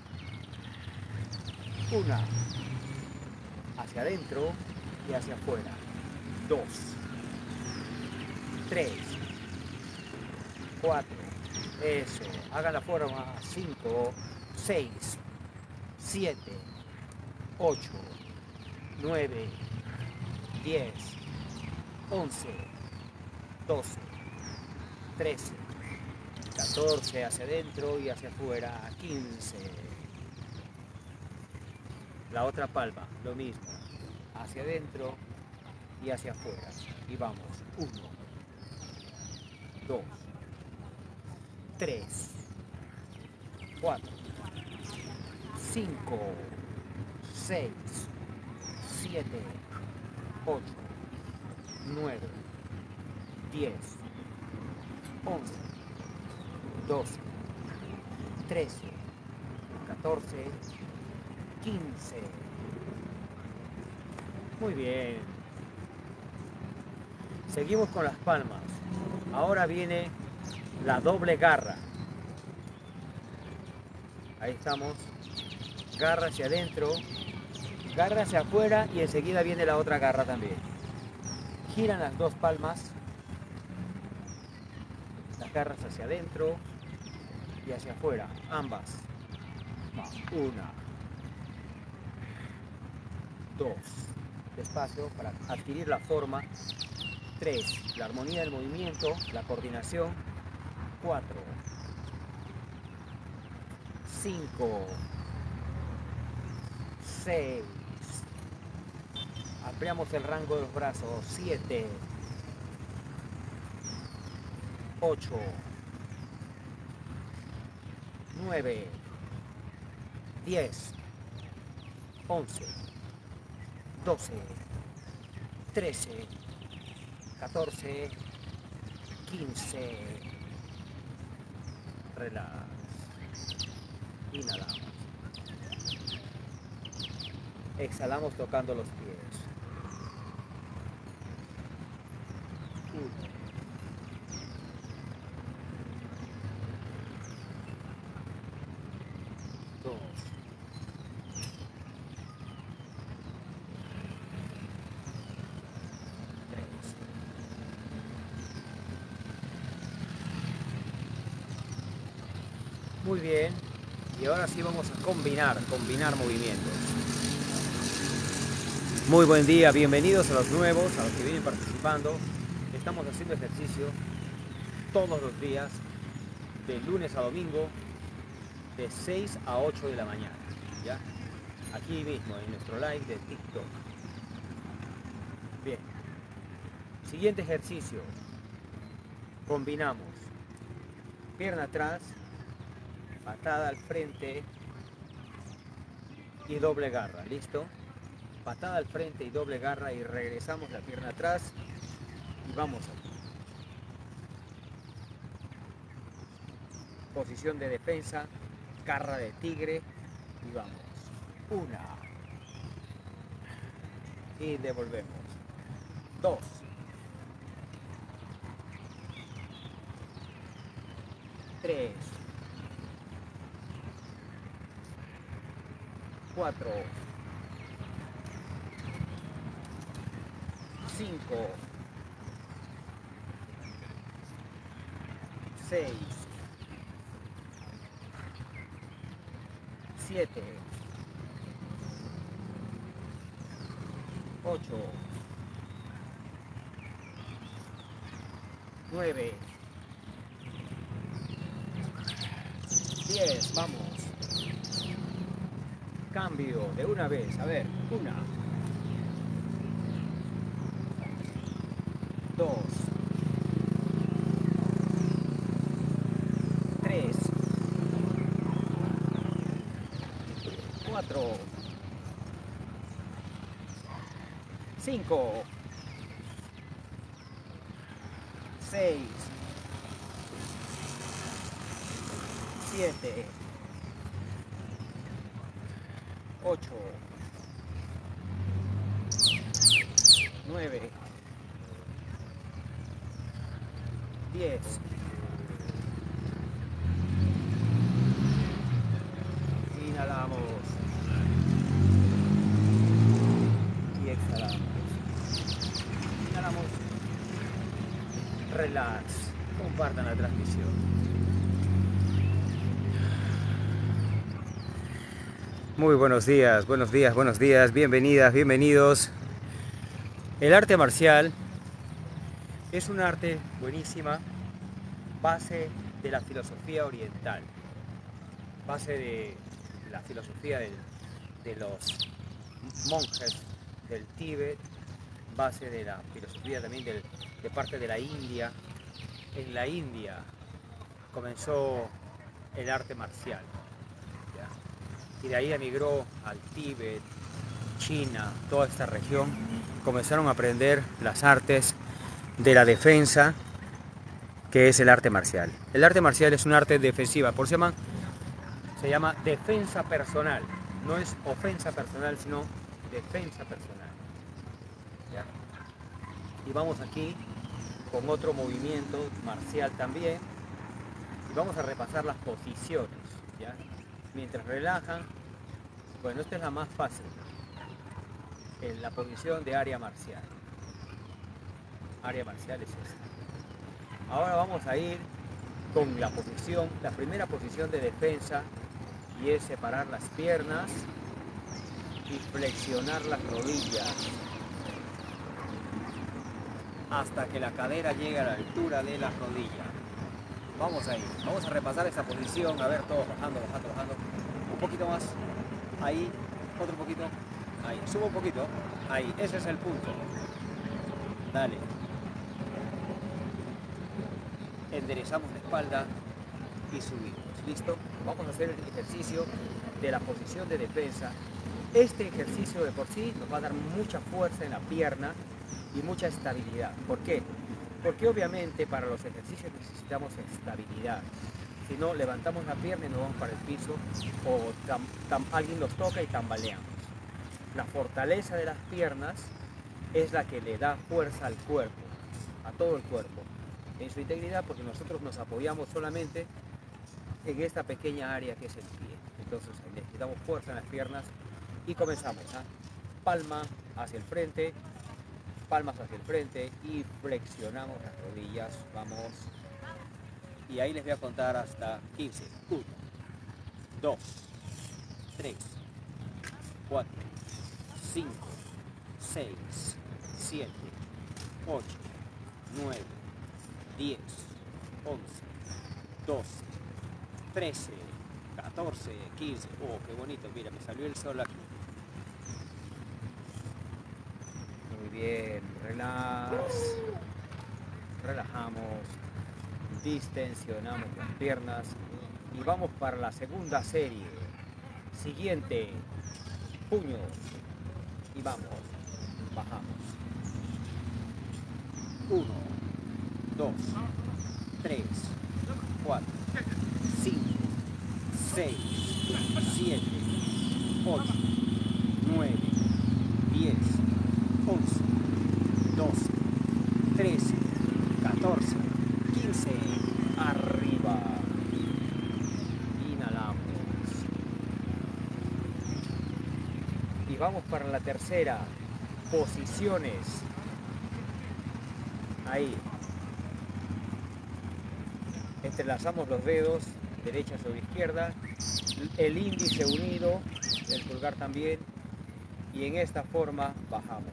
Una. Hacia adentro y hacia afuera. Dos. Tres. Cuatro. Eso. Hagan la forma. Cinco. Seis. Siete. Ocho. Nueve. Diez. Once. Doce. Trece. catorce. Hacia adentro y hacia afuera. Quince. La otra palma, lo mismo, hacia adentro y hacia afuera. Y vamos, uno, dos, tres, cuatro, cinco, seis, siete, ocho, nueve, diez, once, doce, trece, catorce, quince. Muy bien. Seguimos con las palmas. Ahora viene la doble garra. Ahí estamos. Garra hacia adentro, garra hacia afuera y enseguida viene la otra garra también. Giran las dos palmas. Las garras hacia adentro y hacia afuera, ambas. Una. Dos. Despacio para adquirir la forma. Tres. La armonía del movimiento, la coordinación. Cuatro. Cinco. Seis. Ampliamos el rango de los brazos. Siete. Ocho. Nueve. Diez. Once. doce, trece, catorce, quince. Relax. Inhalamos. Exhalamos tocando los pies. Uno. Dos. Muy bien, y ahora sí vamos a combinar, combinar movimientos. Muy buen día, bienvenidos a los nuevos, a los que vienen participando. Estamos haciendo ejercicio todos los días, de lunes a domingo, de seis a ocho de la mañana, ¿ya? Aquí mismo, en nuestro live de TikTok. Bien, siguiente ejercicio. Combinamos pierna atrás, patada al frente y doble garra, ¿listo? Patada al frente y doble garra y regresamos la pierna atrás y vamos aquí. Posición de defensa, garra de tigre y vamos. Una. Y devolvemos. Dos. Tres. Cuatro. Cinco. seis, siete, ocho, nueve, diez, vamos. Cambio de una vez, a ver, una, dos, tres, cuatro, cinco, seis, siete, ocho, nueve, diez. Inhalamos y exhalamos. Inhalamos. Relax. Compartan la transmisión. Muy buenos días, buenos días, buenos días. Bienvenidas, bienvenidos. El arte marcial es un arte buenísima, base de la filosofía oriental, base de la filosofía de, de los monjes del Tíbet, base de la filosofía también del, de parte de la India. En la India comenzó el arte marcial, ¿ya? Y de ahí emigró al Tíbet, China, toda esta región. Comenzaron a aprender las artes de la defensa, que es el arte marcial. El arte marcial es un arte defensiva, por eso se llama, se llama defensa personal. No es ofensa personal, sino defensa personal, ¿ya? Y vamos aquí con otro movimiento marcial también, y vamos a repasar las posiciones, ¿ya? Mientras relajan. Bueno, esta es la más fácil, en la posición de área marcial. Área marcial es esta. Ahora vamos a ir con la posición, la primera posición de defensa, y es separar las piernas y flexionar las rodillas hasta que la cadera llegue a la altura de la rodilla. Vamos a ir, vamos a repasar esta posición, a ver, todos bajando, bajando, bajando, un poquito más, ahí, otro poquito, ahí, subo un poquito, ahí, ese es el punto, dale. Enderezamos la espalda y subimos. ¿Listo? Vamos a hacer el ejercicio de la posición de defensa. Este ejercicio de por sí nos va a dar mucha fuerza en la pierna y mucha estabilidad. ¿Por qué? Porque obviamente para los ejercicios necesitamos estabilidad. Si no, levantamos la pierna y nos vamos para el piso, o tam, tam, alguien nos toca y tambaleamos. La fortaleza de las piernas es la que le da fuerza al cuerpo, a todo el cuerpo, en su integridad, porque nosotros nos apoyamos solamente en esta pequeña área que es el pie. Entonces necesitamos fuerza en las piernas y comenzamos, ¿eh? Palma hacia el frente, palmas hacia el frente y flexionamos las rodillas. Vamos. Y ahí les voy a contar hasta quince. uno, dos, tres, cuatro, cinco, seis, siete, ocho, nueve, diez, once, doce, trece, catorce, quince. Oh, qué bonito, mira, me salió el sol aquí. Muy bien, relax, relajamos, distensionamos las piernas y vamos para la segunda serie. Siguiente, puños y vamos, bajamos. uno, dos, tres, cuatro, cinco, seis, siete, ocho, nueve, diez, once, doce, trece, catorce, quince, arriba. Inhalamos. Y vamos para la tercera, posiciones. Ahí. Entrelazamos los dedos, derecha sobre izquierda, el índice unido, el pulgar también, y en esta forma bajamos.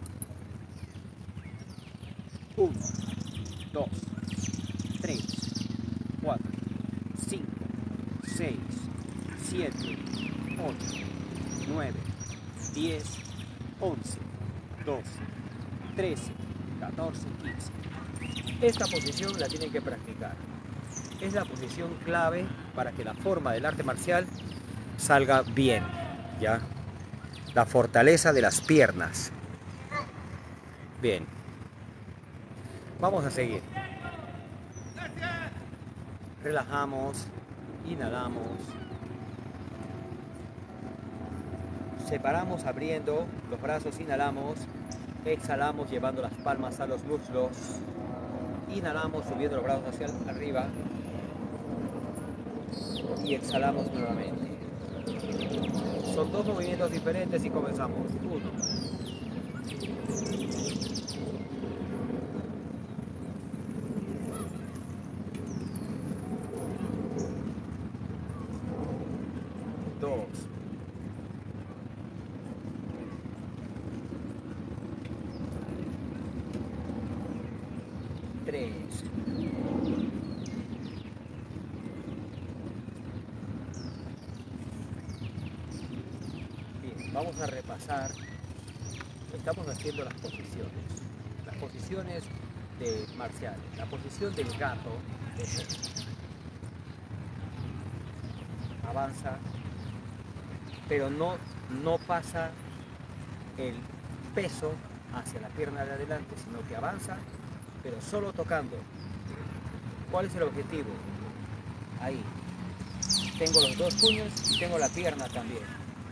uno, dos, tres, cuatro, cinco, seis, siete, ocho, nueve, diez, once, doce, trece, catorce, quince. Esta posición la tienen que practicar. Es la posición clave para que la forma del arte marcial salga bien, ¿ya? La fortaleza de las piernas. Bien. Vamos a seguir. Relajamos, inhalamos. Separamos abriendo los brazos, inhalamos. Exhalamos llevando las palmas a los muslos. Inhalamos subiendo los brazos hacia arriba. Y exhalamos nuevamente. Son dos movimientos diferentes y comenzamos. Uno. Dos. Tres. Bien, vamos a repasar. Estamos haciendo las posiciones. Las posiciones de marciales. La posición del gato es esta. Avanza, pero no, no pasa el peso hacia la pierna de adelante, sino que avanza, pero solo tocando. ¿Cuál es el objetivo? Ahí. Tengo los dos puños y tengo la pierna también.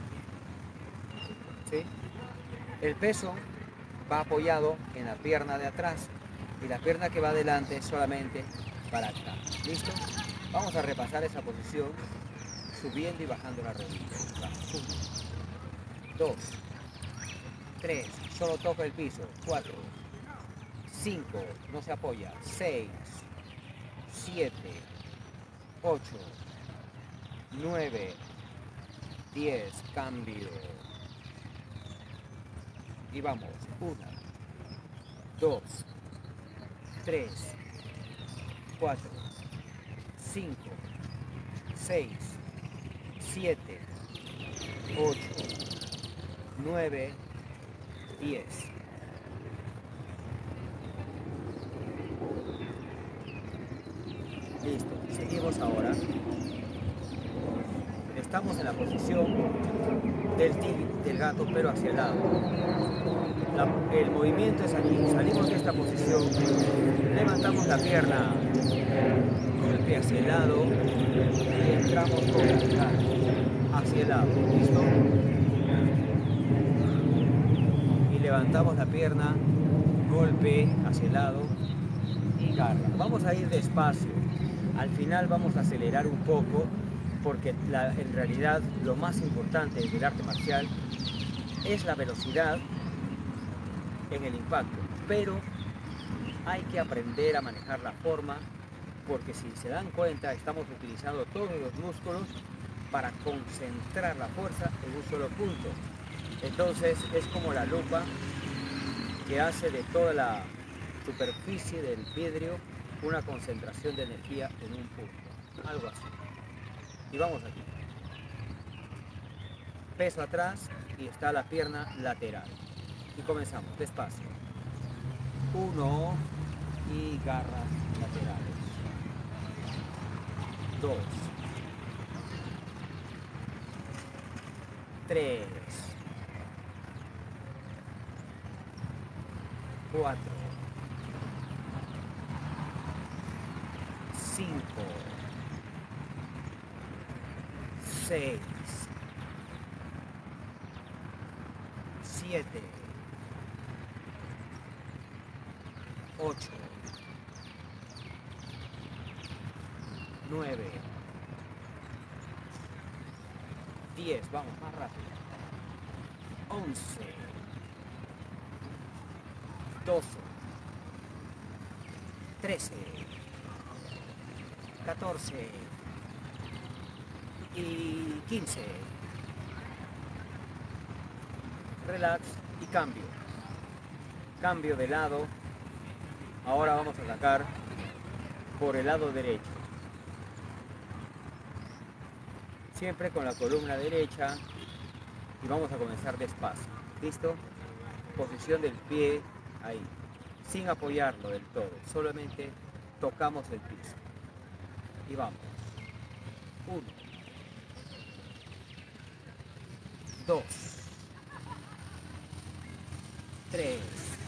¿Sí? El peso va apoyado en la pierna de atrás y la pierna que va adelante solamente para acá. ¿Listo? Vamos a repasar esa posición subiendo y bajando la rodilla. Vamos. Uno, dos, tres, solo toca el piso. Cuatro, cinco, no se apoya. Seis, siete, ocho, nueve, diez, cambio. Y vamos. Una, dos, tres, cuatro, cinco, seis, siete, ocho, nueve, diez. Listo, seguimos ahora. Estamos en la posición del tigre, del gato, pero hacia el lado. La, el movimiento es aquí. Salimos de esta posición, levantamos la pierna, golpe hacia el lado y entramos con el gato hacia el lado. ¿Listo? Y levantamos la pierna, golpe hacia el lado y garra. Vamos a ir despacio. Al final vamos a acelerar un poco porque la, en realidad lo más importante del arte marcial es la velocidad en el impacto, pero hay que aprender a manejar la forma porque si se dan cuenta estamos utilizando todos los músculos para concentrar la fuerza en un solo punto. Entonces es como la lupa que hace de toda la superficie del vidrio una concentración de energía en un punto, algo así. Y vamos aquí. Peso atrás y está la pierna lateral. Y comenzamos despacio. Uno y garras laterales. Dos. Tres. Cuatro. Cinco. Seis. Siete. Ocho. Nueve. Diez. Vamos, más rápido. Once. Doce. Trece. catorce y quince. Relax y cambio. Cambio de lado. Ahora vamos a atacar por el lado derecho. Siempre con la columna derecha y vamos a comenzar despacio. ¿Listo? Posición del pie ahí, sin apoyarlo del todo, solamente tocamos el piso. Y vamos. Uno, dos, tres,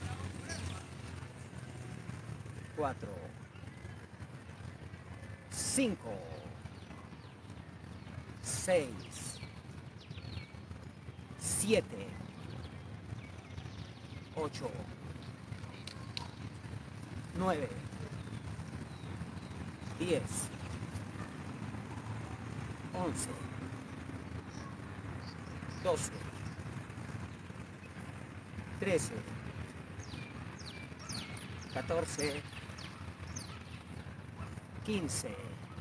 cuatro, cinco, seis, siete, ocho, nueve, diez, once, doce, trece, catorce, quince.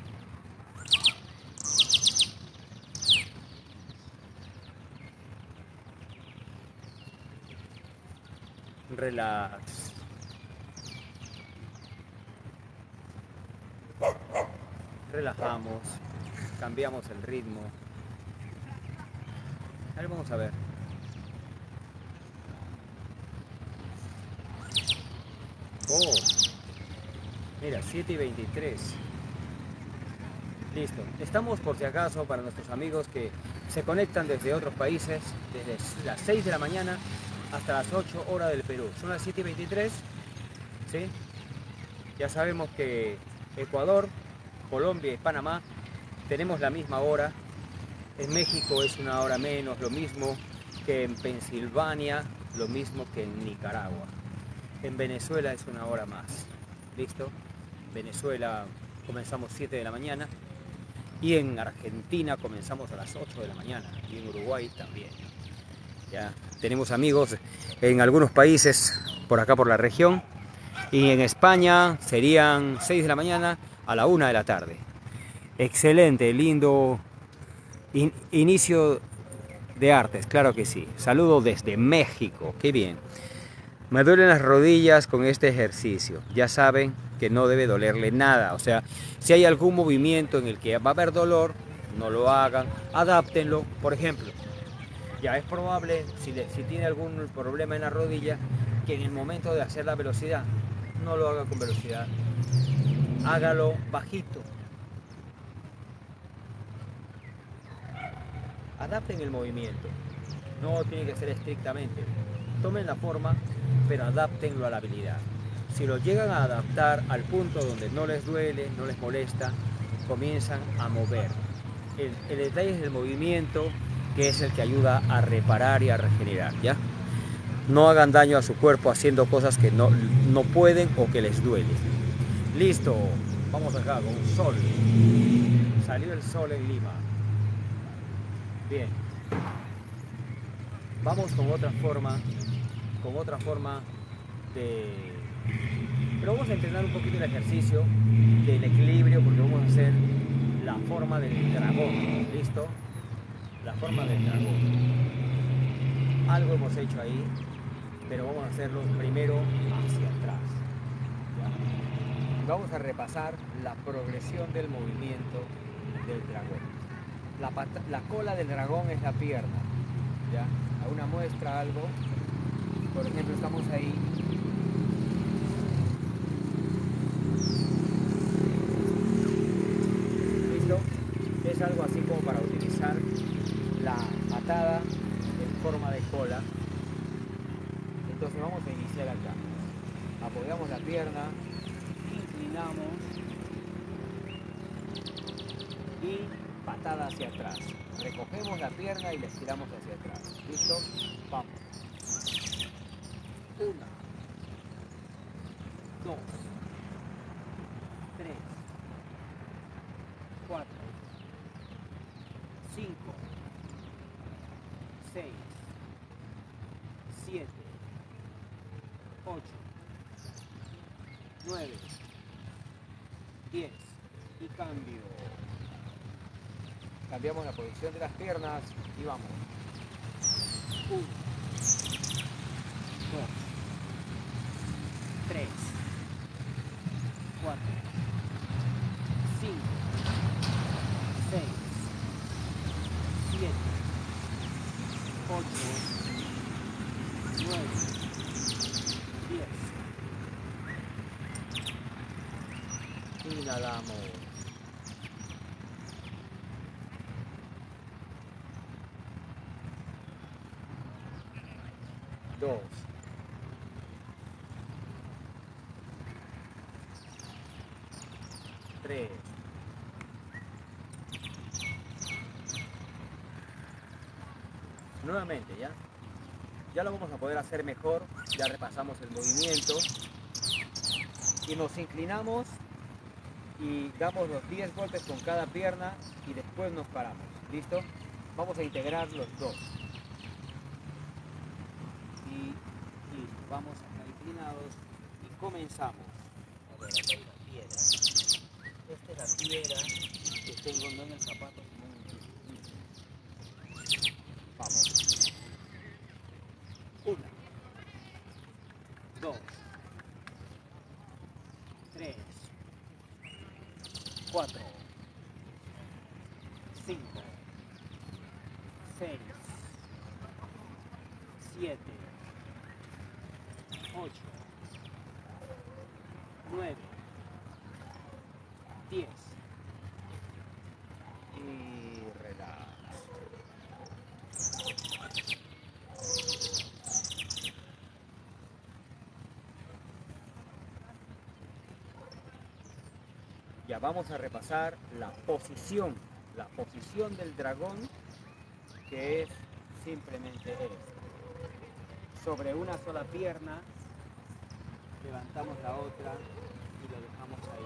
Relax. Relajamos, cambiamos el ritmo. A ver, vamos a ver. Oh, mira, siete y veintitrés. Listo. Estamos, por si acaso, para nuestros amigos que se conectan desde otros países, desde las seis de la mañana hasta las ocho horas del Perú. Son las siete y veintitrés, ¿sí? Ya sabemos que Ecuador, Colombia y Panamá tenemos la misma hora. En México es una hora menos, lo mismo que en Pensilvania, lo mismo que en Nicaragua. En Venezuela es una hora más. ¿Listo? Venezuela comenzamos siete de la mañana y en Argentina comenzamos a las ocho de la mañana y en Uruguay también. Ya tenemos amigos en algunos países por acá por la región y en España serían seis de la mañana a la una de la tarde. Excelente, lindo in inicio de artes, claro que sí. Saludo desde México, qué bien. Me duelen las rodillas con este ejercicio. Ya saben que no debe dolerle nada. O sea, si hay algún movimiento en el que va a haber dolor, no lo hagan, adáptenlo. Por ejemplo, ya es probable, si, le, si tiene algún problema en la rodilla, que en el momento de hacer la velocidad, no lo haga con velocidad. Hágalo bajito. Adapten el movimiento. No tiene que ser estrictamente. Tomen la forma, pero adáptenlo a la habilidad. Si lo llegan a adaptar al punto donde no les duele, no les molesta, comienzan a mover. El, el detalle es el movimiento, que es el que ayuda a reparar y a regenerar, ¿ya? No hagan daño a su cuerpo haciendo cosas que no, no pueden o que les duelen. Listo, vamos acá con un sol. Salió el sol en Lima. Bien. Vamos con otra forma, con otra forma de... Pero vamos a entrenar un poquito el ejercicio del equilibrio porque vamos a hacer la forma del dragón, ¿listo? La forma del dragón. Algo hemos hecho ahí, pero vamos a hacerlo primero hacia atrás. ¿Ya? Vamos a repasar la progresión del movimiento del dragón. La, pata, la cola del dragón es la pierna, ¿ya? A una muestra algo, por ejemplo, estamos ahí. ¿Listo? Es algo así como para utilizar la patada en forma de cola. Entonces vamos a iniciar acá. Apoyamos la pierna, inclinamos y patada hacia atrás. Recogemos la pierna y la estiramos hacia atrás. ¿Listo? Vamos. Una, dos, tres, cuatro, cinco, seis, siete, ocho, nueve, diez, y cambio. Cambiamos la posición de las piernas y vamos. Uno, dos, tres, cuatro, cinco, seis, siete, ocho, nueve, diez. Inhalamos. Dos. Tres. Nuevamente, ¿ya? Ya lo vamos a poder hacer mejor. Ya repasamos el movimiento. Y nos inclinamos y damos los diez golpes con cada pierna y después nos paramos. ¿Listo? Vamos a integrar los dos. Y listo, vamos acá inclinados y comenzamos. A ver, acá hay una piedra. Esta es la piedra que tengo no en el zapato, sino en el... Vamos. Una, dos, tres, cuatro, cinco, seis, siete, ocho, nueve, diez. Y relax. Ya vamos a repasar la posición, la posición del dragón, que es simplemente esto. Sobre una sola pierna, levantamos la otra y lo dejamos ahí.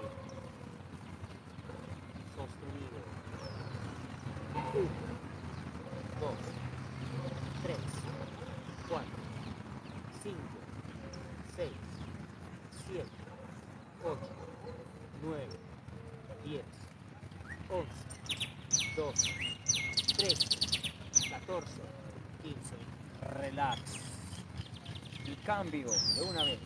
Sostenido. Uno, dos, tres, cuatro, cinco, seis, siete, ocho, nueve, diez, once, doce, trece, catorce, quince. Relax. Y cambio de una vez.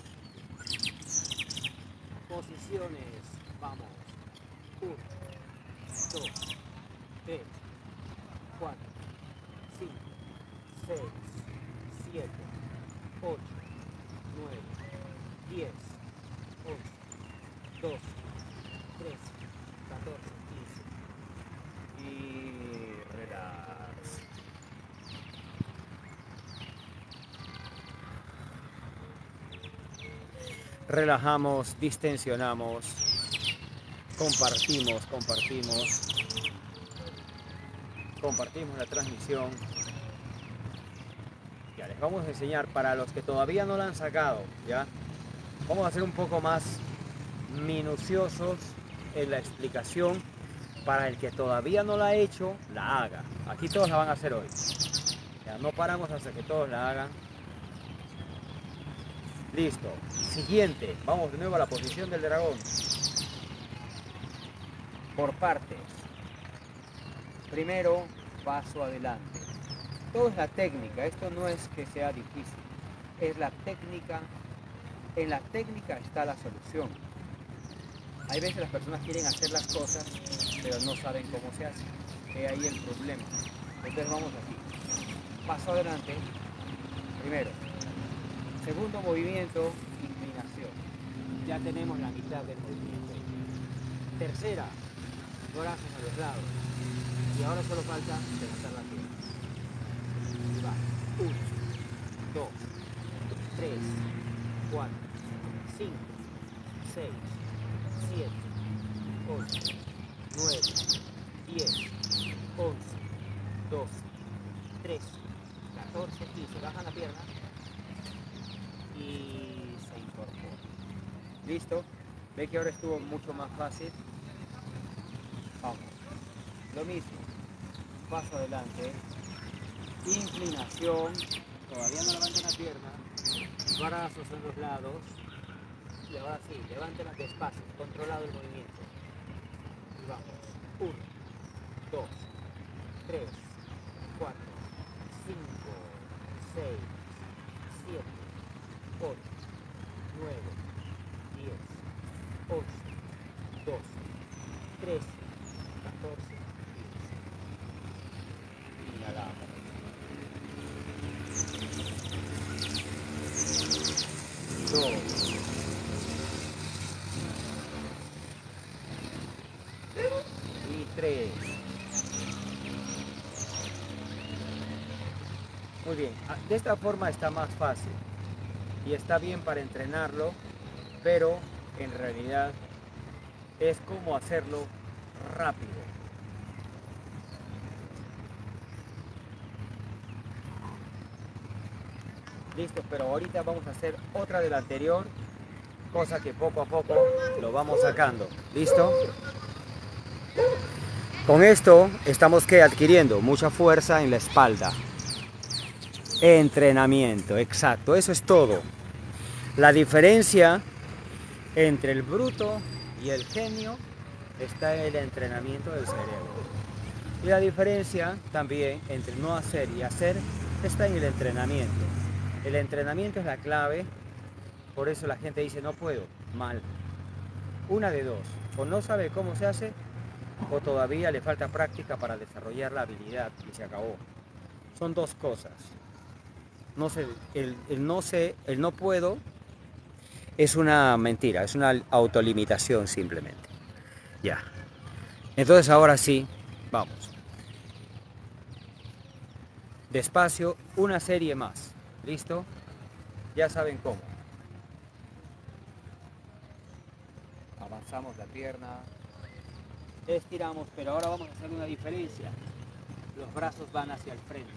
Posiciones. Vamos. uno, dos, tres, cuatro, cinco, seis, siete, ocho, nueve, diez, once, doce, trece, catorce, quince. Y relax. Relajamos, distensionamos, compartimos, compartimos, compartimos la transmisión. Ya les vamos a enseñar para los que todavía no la han sacado, ¿ya? Vamos a ser un poco más minuciosos en la explicación para el que todavía no la ha hecho, la haga. Aquí todos la van a hacer hoy. Ya no paramos hasta que todos la hagan. Listo. Siguiente. Vamos de nuevo a la posición del dragón. Por partes. Primero, paso adelante. Todo es la técnica. Esto no es que sea difícil. Es la técnica. En la técnica está la solución. Hay veces las personas quieren hacer las cosas, pero no saben cómo se hace. Es ahí el problema. Entonces vamos aquí. Paso adelante. Primero. Segundo movimiento, inclinación. Ya tenemos la mitad del movimiento. Tercera, brazos a los lados. Y ahora solo falta levantar la pierna. Y va. Uno, dos, tres, cuatro, cinco, seis, siete, ocho, nueve, diez, once, doce, trece, catorce, quince. Bajan la pierna. Y se incorpora. ¿Listo? Ve que ahora estuvo mucho más fácil. Vamos. Lo mismo. Paso adelante. Inclinación. Todavía no levanten la pierna. Brazos en los lados. Y ahora sí, levántenla despacio. Controlado el movimiento. uno, dos, tres, cuatro, cinco, seis, siete, ocho, nueve, diez, once, doce, trece, catorce, quince. Inhalamos. Dos. Y tres. Muy bien, de esta forma está más fácil y está bien para entrenarlo, pero en realidad es como hacerlo rápido. Listo, pero ahorita vamos a hacer otra de la anterior, cosa que poco a poco lo vamos sacando. ¿Listo? Con esto estamos ¿qué? Adquiriendo mucha fuerza en la espalda. Entrenamiento, exacto, eso es todo. La diferencia entre el bruto y el genio está en el entrenamiento del cerebro. Y la diferencia también entre no hacer y hacer está en el entrenamiento. El entrenamiento es la clave, por eso la gente dice no puedo, mal. Una de dos, o no sabe cómo se hace, o todavía le falta práctica para desarrollar la habilidad y se acabó. Son dos cosas. No sé, el, el no sé, el no puedo es una mentira, es una autolimitación simplemente. Ya. Entonces ahora sí, vamos. Despacio, una serie más. ¿Listo? Ya saben cómo. Avanzamos la pierna. Estiramos, pero ahora vamos a hacer una diferencia. Los brazos van hacia el frente.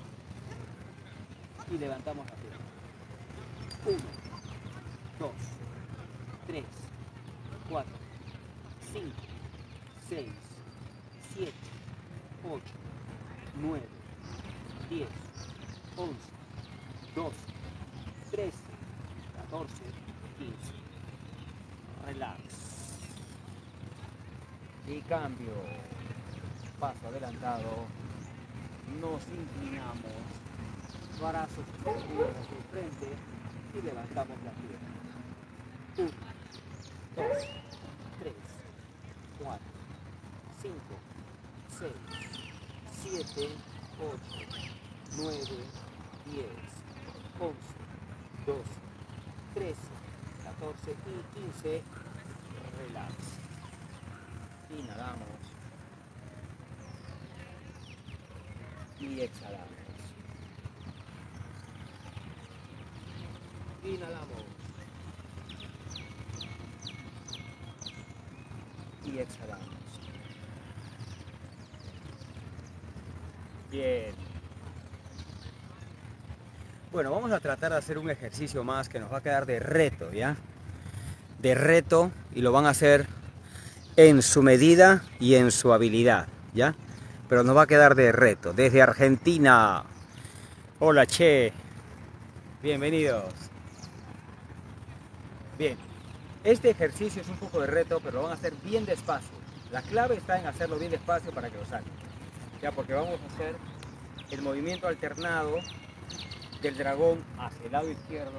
Y levantamos la pierna. Uno, dos, tres, cuatro, cinco, seis, siete, ocho, nueve, diez, once, doce, trece, catorce, quince. Relax. Y cambio. Paso adelantado. Nos inclinamos. Brazos extendidos hacia el frente y levantamos la pierna. uno, dos, tres, cuatro, cinco, seis, siete, ocho, nueve, diez, once, doce, trece, catorce y quince. Relax. Inhalamos y exhalamos. Inhalamos y exhalamos. Bien. Bueno, vamos a tratar de hacer un ejercicio más que nos va a quedar de reto, ¿ya? De reto, y lo van a hacer en su medida y en su habilidad, ¿ya? Pero nos va a quedar de reto. Desde Argentina. Hola, che. Bienvenidos. Bien. Este ejercicio es un poco de reto, pero lo van a hacer bien despacio. La clave está en hacerlo bien despacio para que lo saquen. Ya, porque vamos a hacer el movimiento alternado del dragón hacia el lado izquierdo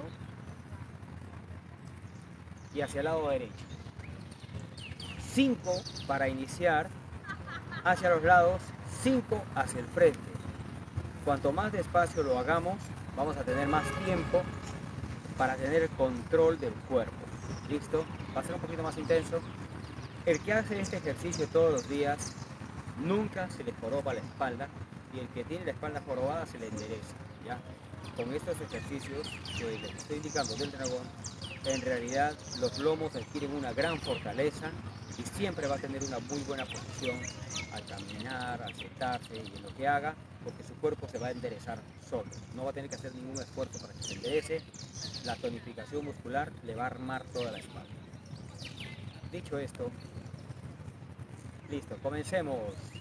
y hacia el lado derecho. cinco para iniciar hacia los lados, cinco hacia el frente. Cuanto más despacio lo hagamos, vamos a tener más tiempo para tener el control del cuerpo. ¿Listo? Va a ser un poquito más intenso. El que hace este ejercicio todos los días nunca se le joroba la espalda, y el que tiene la espalda jorobada se le endereza, ¿ya? Con estos ejercicios que les estoy indicando del dragón, en realidad los lomos adquieren una gran fortaleza y siempre va a tener una muy buena posición al caminar, al sentarse y en lo que haga, porque su cuerpo se va a enderezar solo. No va a tener que hacer ningún esfuerzo para que se enderece. La tonificación muscular le va a armar toda la espalda. Dicho esto, listo, comencemos.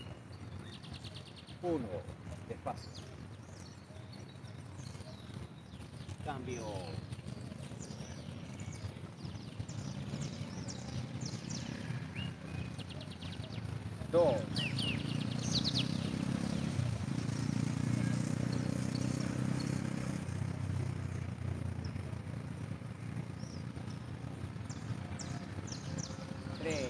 Uno, despacio. Cambio. dos, tres,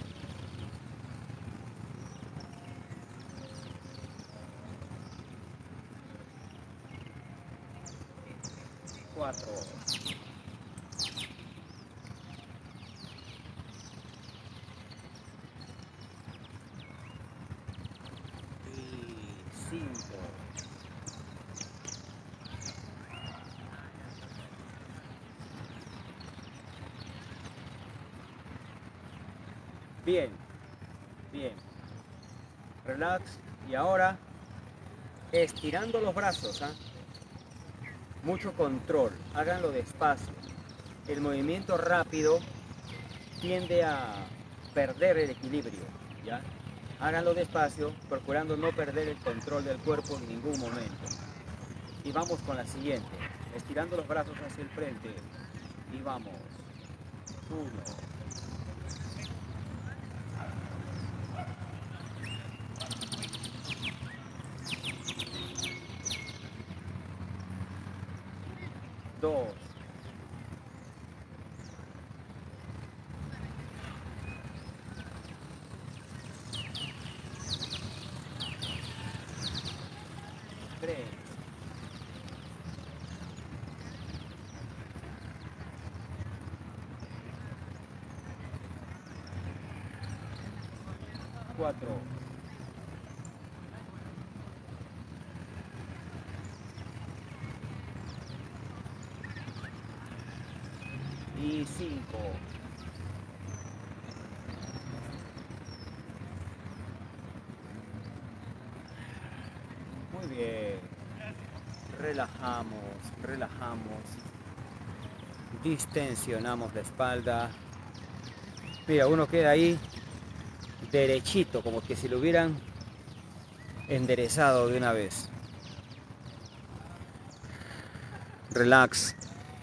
cuatro, y cinco. Bien, bien. Relax. Y ahora estirando los brazos, ¿ah? Mucho control, háganlo despacio. El movimiento rápido tiende a perder el equilibrio, ¿ya? Háganlo despacio, procurando no perder el control del cuerpo en ningún momento. Y vamos con la siguiente, estirando los brazos hacia el frente. Y vamos. Uno. Dos. Tres. Cuatro. Y cinco. Muy bien. Relajamos, relajamos. Distensionamos la espalda. Mira, uno queda ahí derechito, como que si lo hubieran enderezado de una vez. Relax.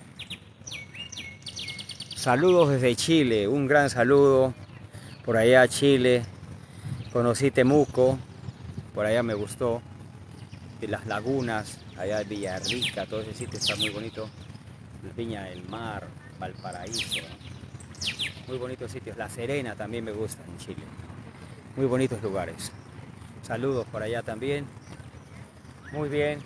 Saludos desde Chile, un gran saludo por allá a Chile. Conocí Temuco, por allá me gustó. De las lagunas, allá de Villarrica, todo ese sitio está muy bonito. Viña del Mar, Valparaíso, ¿no? Muy bonitos sitios. La Serena también me gusta en Chile. Muy bonitos lugares. Saludos por allá también. Muy bien.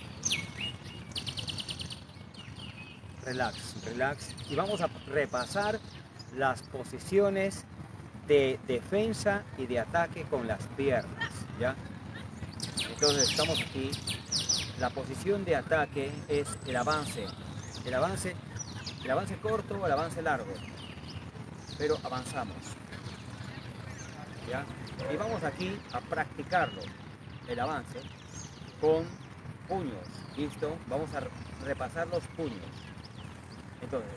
Relax, relax. Y vamos a repasar las posiciones de defensa y de ataque con las piernas, ¿ya? Entonces estamos aquí. La posición de ataque es el avance. El avance, el avance corto o el avance largo. Pero avanzamos, ¿ya? Y vamos aquí a practicarlo. El avance con puños. ¿Listo? Vamos a repasar los puños. Entonces,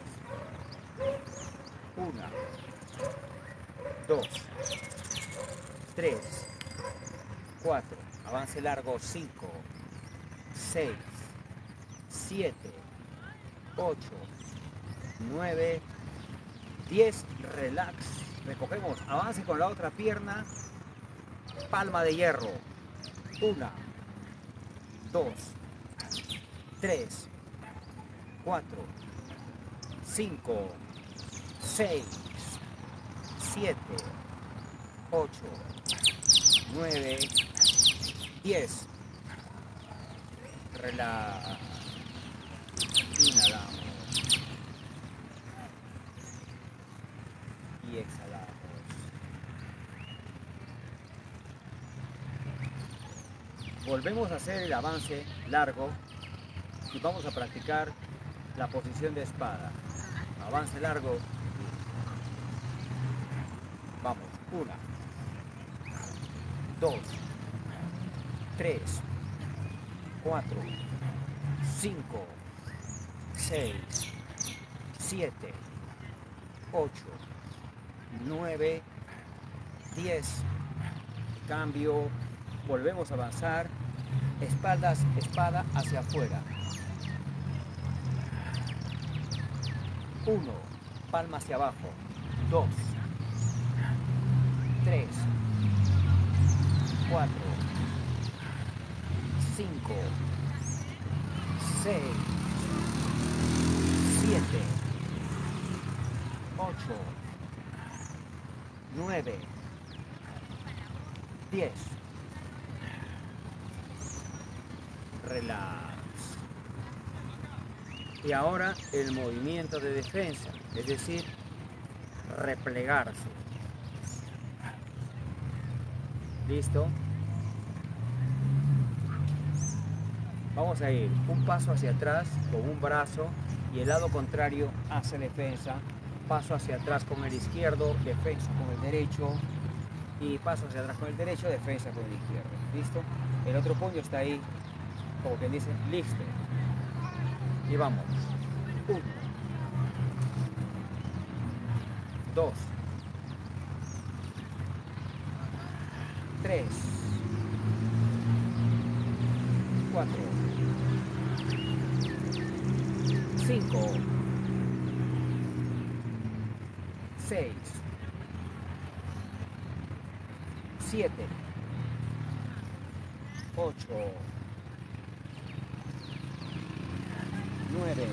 una, dos, tres, cuatro, avance largo, cinco, seis, siete, ocho, nueve, diez, relax, recogemos, avance con la otra pierna, palma de hierro, una, dos, tres, cuatro, cinco, seis, siete, ocho, nueve, diez. Relax. Inhalamos. Y exhalamos. Volvemos a hacer el avance largo y vamos a practicar la posición de espada. Avance largo. Vamos. Una, dos, tres, cuatro, cinco, seis, siete, ocho, nueve, diez. Cambio. Volvemos a avanzar. Espaldas, espada hacia afuera. Uno, palma hacia abajo. Dos, tres, cuatro, cinco, seis, siete, ocho, nueve, diez. Relax. Y ahora el movimiento de defensa, es decir, replegarse. ¿Listo? Vamos a ir un paso hacia atrás con un brazo y el lado contrario hacia defensa. Paso hacia atrás con el izquierdo, defensa con el derecho. Y paso hacia atrás con el derecho, defensa con el izquierdo. ¿Listo? El otro puño está ahí, como quien dice, listo. Y vamos. Uno. Dos. Tres. Cuatro. Cinco. Seis. Siete. Ocho. Nueve.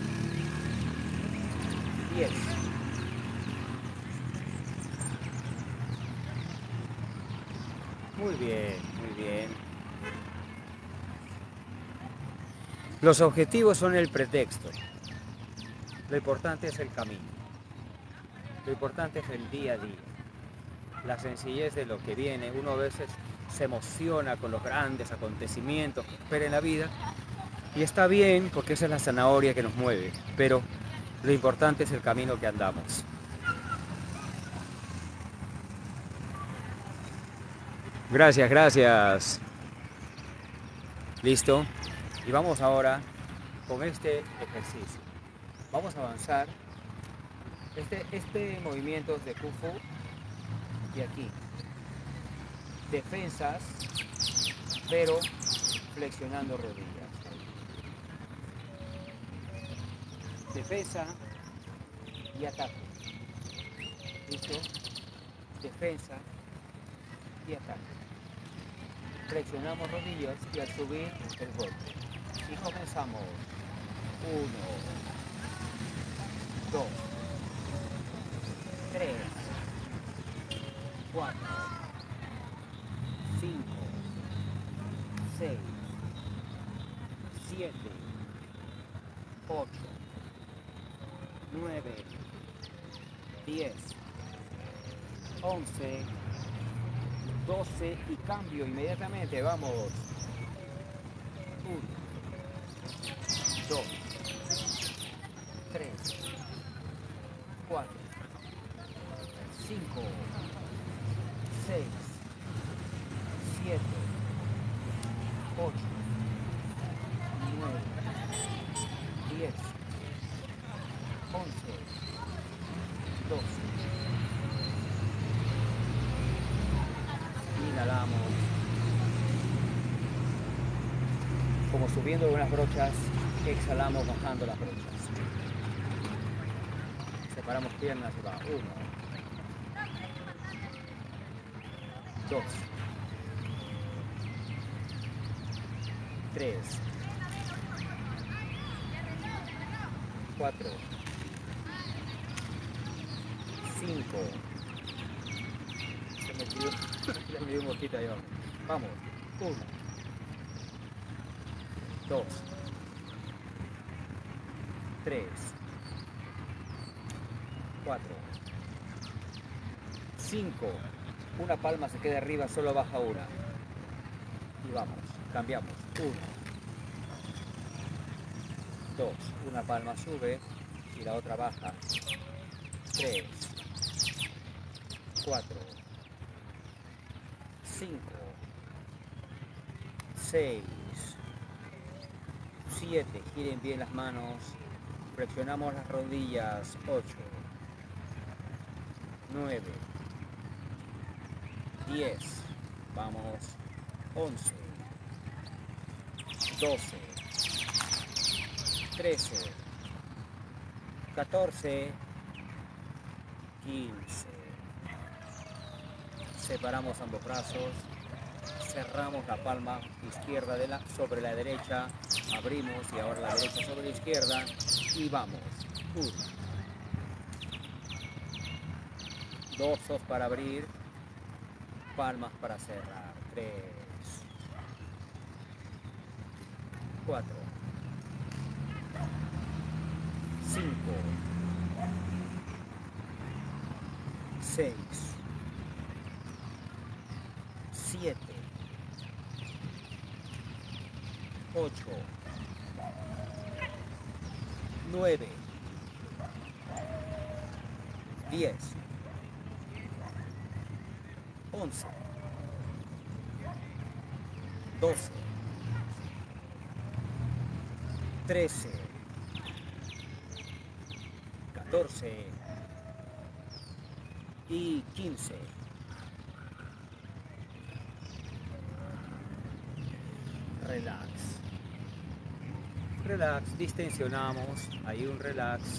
Diez. Muy bien, muy bien. Los objetivos son el pretexto. Lo importante es el camino. Lo importante es el día a día. La sencillez de lo que viene. Uno a veces se emociona con los grandes acontecimientos que espera en la vida. Y está bien, porque esa es la zanahoria que nos mueve. Pero lo importante es el camino que andamos. Gracias, gracias. Listo. Y vamos ahora con este ejercicio. Vamos a avanzar. Este, este movimiento es de Kung Fu. Y aquí. Defensas, pero flexionando rodillas. Defensa y ataque. ¿Listo? Defensa y ataque. Flexionamos rodillas y al subir el golpe. Y comenzamos. Uno, dos, tres, cuatro, cinco, seis, siete, ocho, nueve, diez, once, doce y cambio inmediatamente. Vamos. uno, dos, tres, cuatro, cinco, seis, siete, ocho, nueve, diez, once, doce. Inhalamos. Como subiendo unas brochas, exhalamos bajando las brochas. Separamos piernas y va. Uno. Dos. Tres. Cuatro. Cinco. Se me dio, ya me dio un poquito ahí. Vamos. Uno. Dos. Tres. Cuatro. Cinco. Una palma se queda arriba, solo baja una. Y vamos, cambiamos. Uno. Dos. Una palma sube y la otra baja. Tres. Cuatro. Cinco. Seis. Siete. Giren bien las manos. Flexionamos las rodillas. Ocho. Nueve. Diez. Vamos. Once. Doce. Trece. Catorce. Quince. Separamos ambos brazos. cerramos la palma izquierda de la, sobre la derecha, abrimos y ahora la derecha sobre la izquierda y vamos. Uno, dos sos para abrir, palmas para cerrar. Tres, cuatro, cinco, seis, siete, ocho, nueve, diez, once, doce, trece, catorce y quince. Relax. Relax, distensionamos, hay un relax.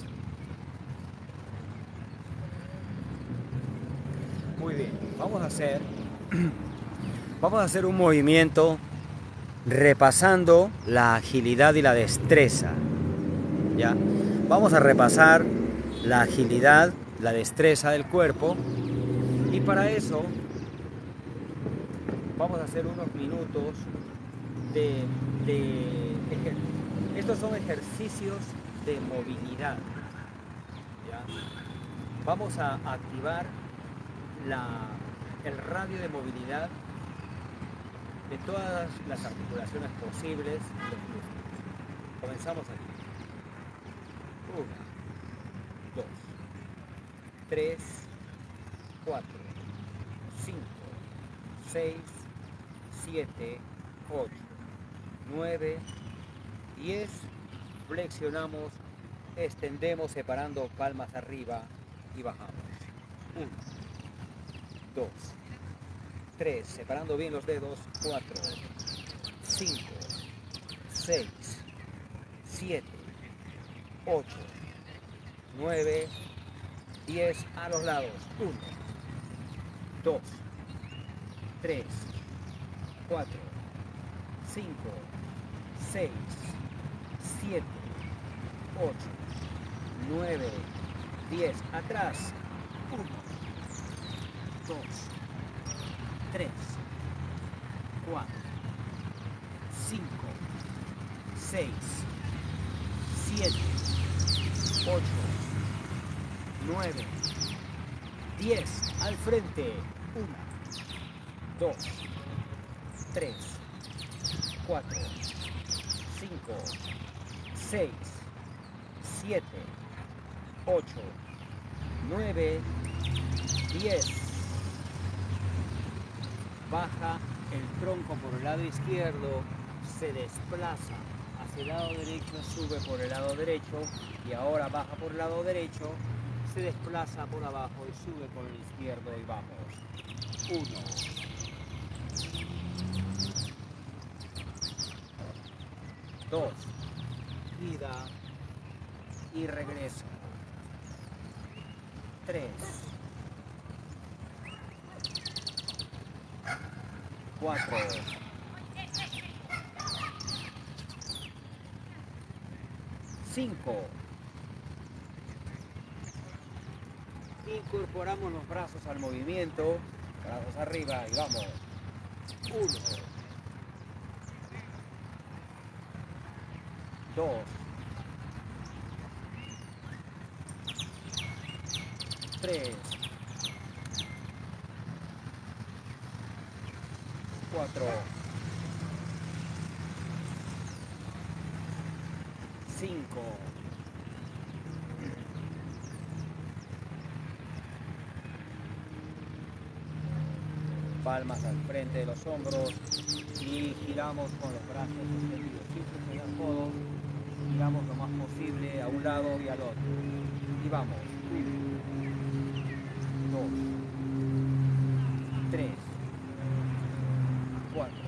Muy bien, vamos a hacer vamos a hacer un movimiento repasando la agilidad y la destreza. ¿Ya? Vamos a repasar la agilidad, la destreza del cuerpo y para eso vamos a hacer unos minutos de, de estos son ejercicios de movilidad. ¿Ya? Vamos a activar la, el radio de movilidad de todas las articulaciones posibles. Comenzamos aquí. Uno, dos, tres, cuatro, cinco, seis, siete, ocho, nueve, diez. Flexionamos, extendemos separando palmas arriba y bajamos. Uno, dos, tres, separando bien los dedos. Cuatro, cinco, seis, siete, ocho, nueve, diez. A los lados. Uno, dos, tres, cuatro, cinco, seis, siete, ocho, nueve, diez. Atrás. Uno, dos, tres, cuatro, cinco, seis, siete, ocho, nueve, diez. Al frente. Uno, dos, tres, cuatro, cinco, seis, siete, ocho, nueve, diez. Baja el tronco por el lado izquierdo, se desplaza hacia el lado derecho, sube por el lado derecho y ahora baja por el lado derecho, se desplaza por abajo y sube por el izquierdo y vamos. Uno, dos, ida y regreso. Tres, cuatro, cinco. Incorporamos los brazos al movimiento, brazos arriba y vamos. Uno, dos, tres, cuatro, cinco, palmas al frente de los hombros y giramos con los brazos extendidos. Siempre se dan codos, giramos lo más posible a un lado y al otro. Y vamos. Uno, dos, tres, cuatro,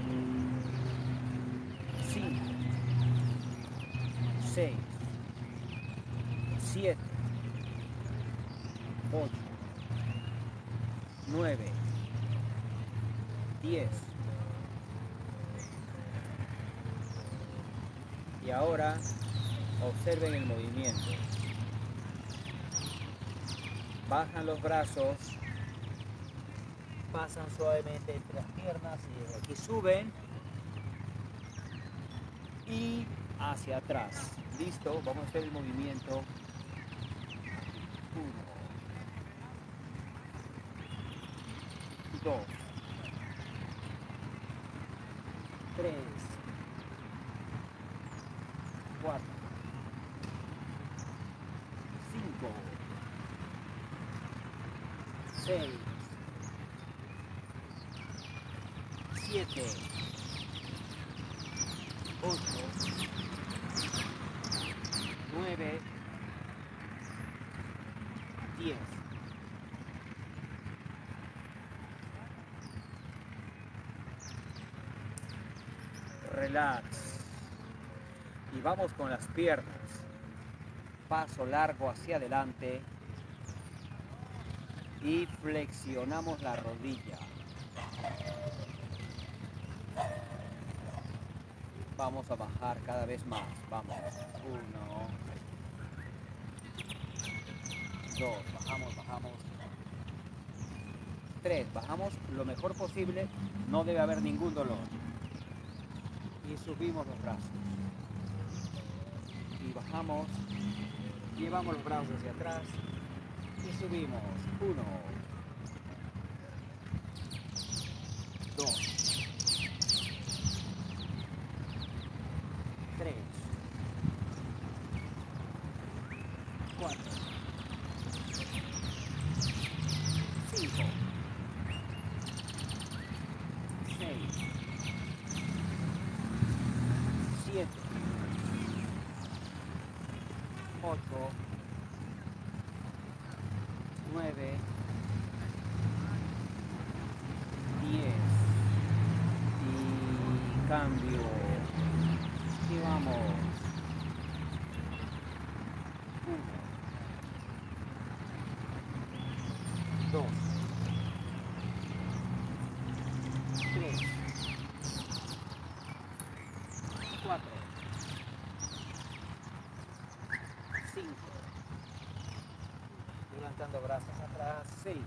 cinco, seis, siete, ocho, nueve, diez. Y ahora observen el movimiento. Bajan los brazos, pasan suavemente entre las piernas y desde aquí suben y hacia atrás. Listo, vamos a hacer el movimiento. Uno, dos, tres, cuatro, cinco, seis, siete, ocho, nueve, diez. Relax. Y vamos con las piernas. Paso largo hacia adelante. Y flexionamos la rodilla. Vamos a bajar cada vez más. Vamos. Uno. Dos. Bajamos, bajamos. Tres. Bajamos lo mejor posible. No debe haber ningún dolor. Y subimos los brazos. Y bajamos. Llevamos los brazos hacia atrás. Y subimos. Uno. Dos. Tres. Cuatro. Cinco. Seis. Siete. Ocho. Nueve. Diez. Y cambio. Y vamos. Uno. Dos. Tres. Cuatro. Cinco. Levantando brazos atrás. Seis.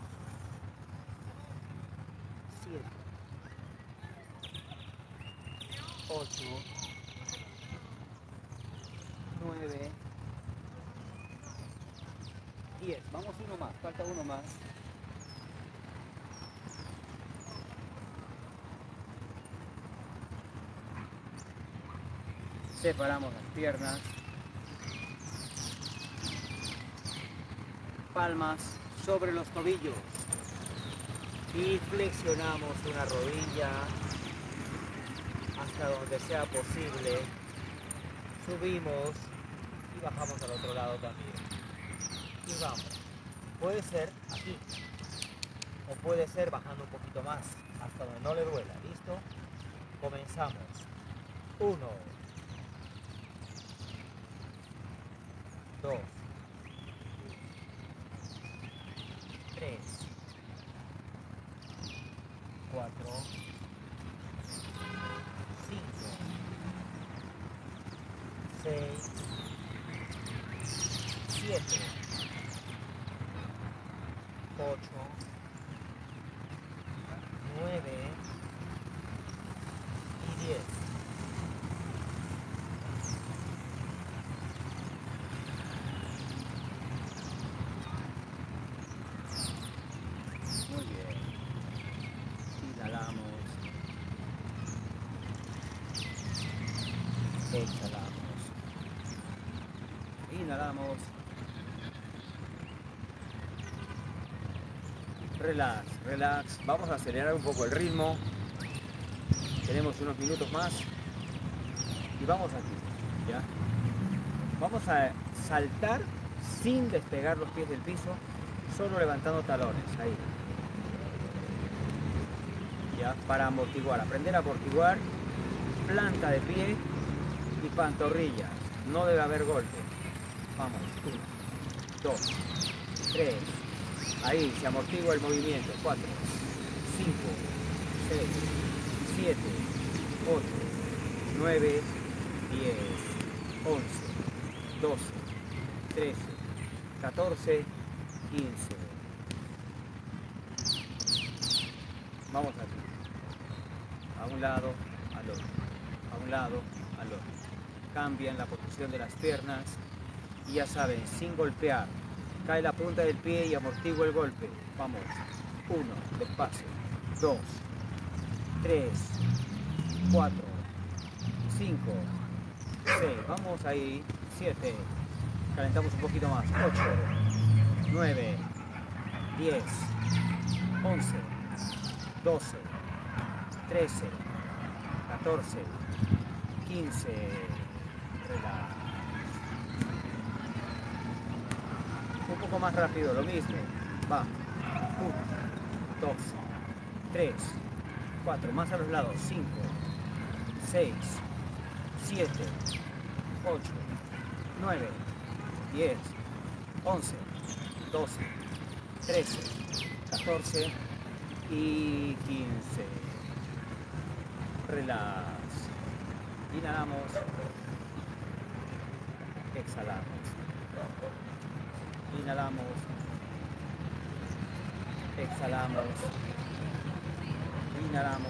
Siete. Ocho. Nueve. Diez. Vamos uno más. Falta uno más. Separamos las piernas. Palmas sobre los tobillos. Y flexionamos una rodilla hasta donde sea posible. Subimos y bajamos al otro lado también. Y vamos. Puede ser aquí. O puede ser bajando un poquito más hasta donde no le duela. ¿Listo? Comenzamos. Uno. Dos. Tres. Cuatro. Cinco. Seis. Siete. Ocho. Nueve. Y diez. Muy bien. Inhalamos. Exhalamos. Inhalamos. Relax, relax. Vamos a acelerar un poco el ritmo. Tenemos unos minutos más. Y vamos aquí, ¿ya? Vamos a saltar sin despegar los pies del piso, solo levantando talones, ahí. ¿Ya? Para amortiguar, aprender a amortiguar, planta de pie y pantorrillas. No debe haber golpe. Vamos, uno, dos, tres. Ahí se amortigua el movimiento. cuatro, cinco, seis, siete, ocho, nueve, diez, once, doce, trece, catorce, quince. Vamos aquí. A un lado, al otro. A un lado, al otro. Cambian la posición de las piernas y ya saben, sin golpear. Cae la punta del pie y amortigua el golpe. Vamos. Uno, despacio. Dos, tres, cuatro, cinco, seis. Vamos ahí. Siete. Calentamos un poquito más. Ocho, nueve, diez, once, doce, trece, catorce, quince. Relaja. Un poco más rápido, lo mismo. Va. Uno, dos, tres, cuatro. Más a los lados. Cinco, seis, siete, ocho, nueve, diez, once, doce, trece, catorce y quince. Relax. Inhalamos. Exhalamos. Inhalamos. Exhalamos. Inhalamos.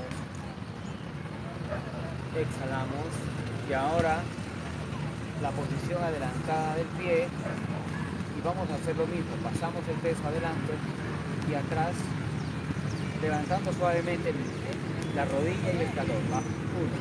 Exhalamos. Y ahora la posición adelantada del pie. Y vamos a hacer lo mismo. Pasamos el peso adelante y atrás, levantando suavemente la rodilla y el talón. Va. Uno,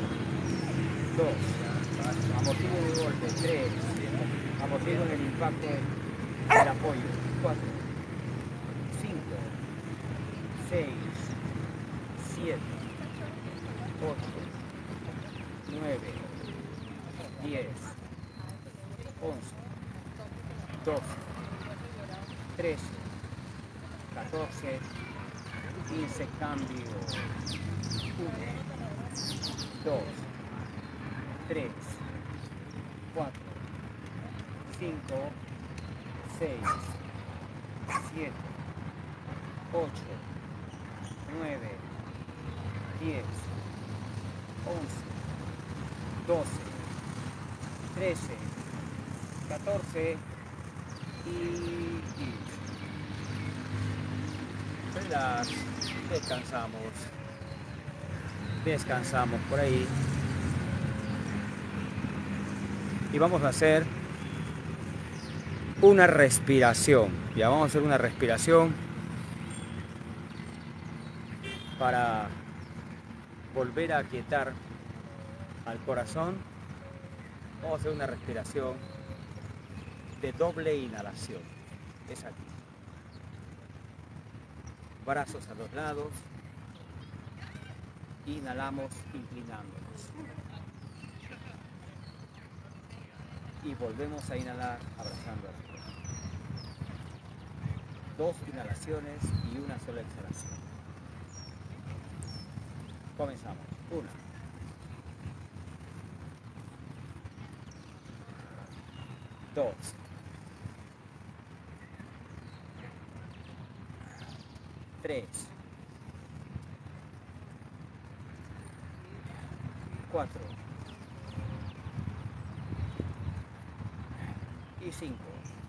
dos, amortiguo el golpe. Tres, amortiguo en el impacto del apoyo. Cuatro, cinco, seis, siete, ocho, nueve, diez, once, doce, trece, catorce, quince. Cambio. Uno, dos, tres, cuatro, cinco, seis, siete, ocho, nueve, diez, once, doce, trece, catorce y quince. Relax. Descansamos. Descansamos por ahí. Y vamos a hacer una respiración. Ya vamos a hacer una respiración para volver a aquietar al corazón. Vamos a hacer una respiración de doble inhalación. Es aquí. Brazos a los lados. Inhalamos inclinándonos. Y volvemos a inhalar abrazando arriba. Dos inhalaciones y una sola exhalación. Comenzamos. Una. Dos. Tres. Cuatro. Y cinco.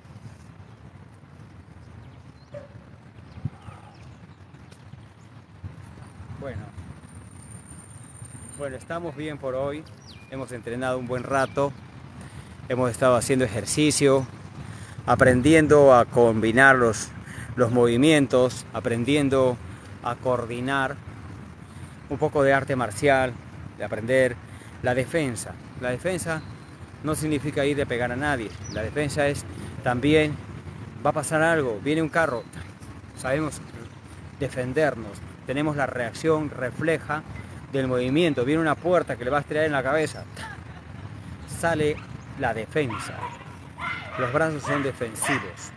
Bueno. Bueno, estamos bien por hoy. Hemos entrenado un buen rato. Hemos estado haciendo ejercicio, aprendiendo a combinar los, los movimientos, aprendiendo a coordinar un poco de arte marcial, de aprender la defensa. La defensa no significa ir a pegar a nadie. La defensa es también, va a pasar algo, viene un carro, sabemos defendernos, tenemos la reacción refleja del movimiento, viene una puerta que le va a estrellar en la cabeza, sale la defensa. Los brazos son defensivos.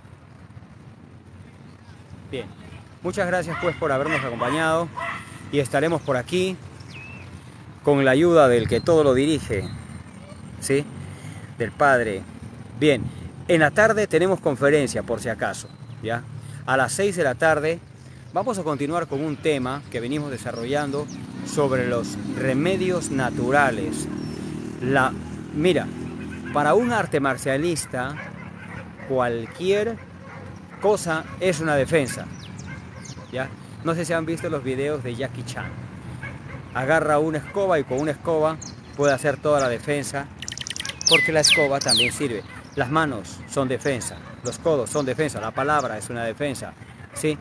Bien, muchas gracias pues por habernos acompañado y estaremos por aquí con la ayuda del que todo lo dirige, ¿sí? Del Padre. Bien, en la tarde tenemos conferencia por si acaso, ¿ya? A las seis de la tarde vamos a continuar con un tema que venimos desarrollando sobre los remedios naturales La, mira, para un arte marcialista, cualquier cosa es una defensa, ¿ya? No sé si han visto los videos de Jackie Chan. Agarra una escoba y con una escoba puede hacer toda la defensa, porque la escoba también sirve. Las manos son defensa, los codos son defensa, la palabra es una defensa, ¿sí?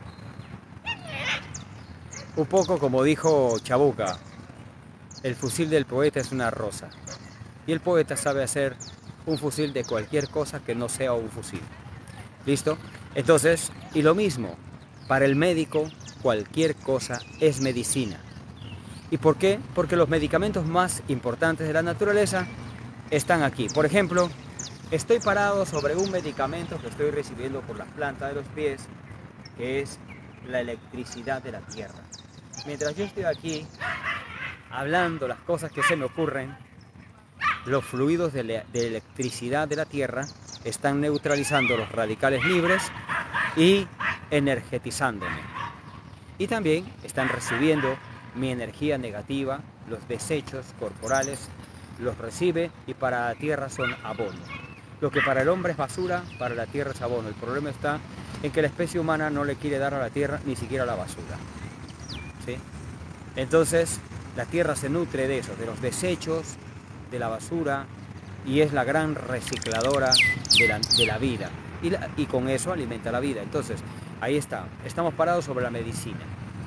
Un poco como dijo Chabuca, el fusil del poeta es una rosa. Y el poeta sabe hacer un fusil de cualquier cosa que no sea un fusil. ¿Listo? Entonces, y lo mismo, para el médico, cualquier cosa es medicina. ¿Y por qué? Porque los medicamentos más importantes de la naturaleza están aquí. Por ejemplo, estoy parado sobre un medicamento que estoy recibiendo por las plantas de los pies, que es la electricidad de la tierra. Mientras yo estoy aquí hablando las cosas que se me ocurren, los fluidos de, le de electricidad de la tierra están neutralizando los radicales libres y energetizándome. Y también están recibiendo mi energía negativa, los desechos corporales, los recibe y para la tierra son abono. Lo que para el hombre es basura, para la tierra es abono. El problema está en que la especie humana no le quiere dar a la tierra ni siquiera la basura, ¿sí? Entonces, la tierra se nutre de eso, de los desechos, de la basura, y es la gran recicladora de la, de la vida. Y, la, y con eso alimenta la vida. Entonces, ahí está. Estamos parados sobre la medicina.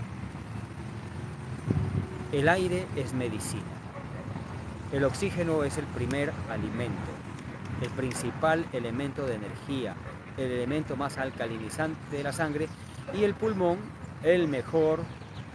El aire es medicina. El oxígeno es el primer alimento, el principal elemento de energía, el elemento más alcalinizante de la sangre, y el pulmón, el mejor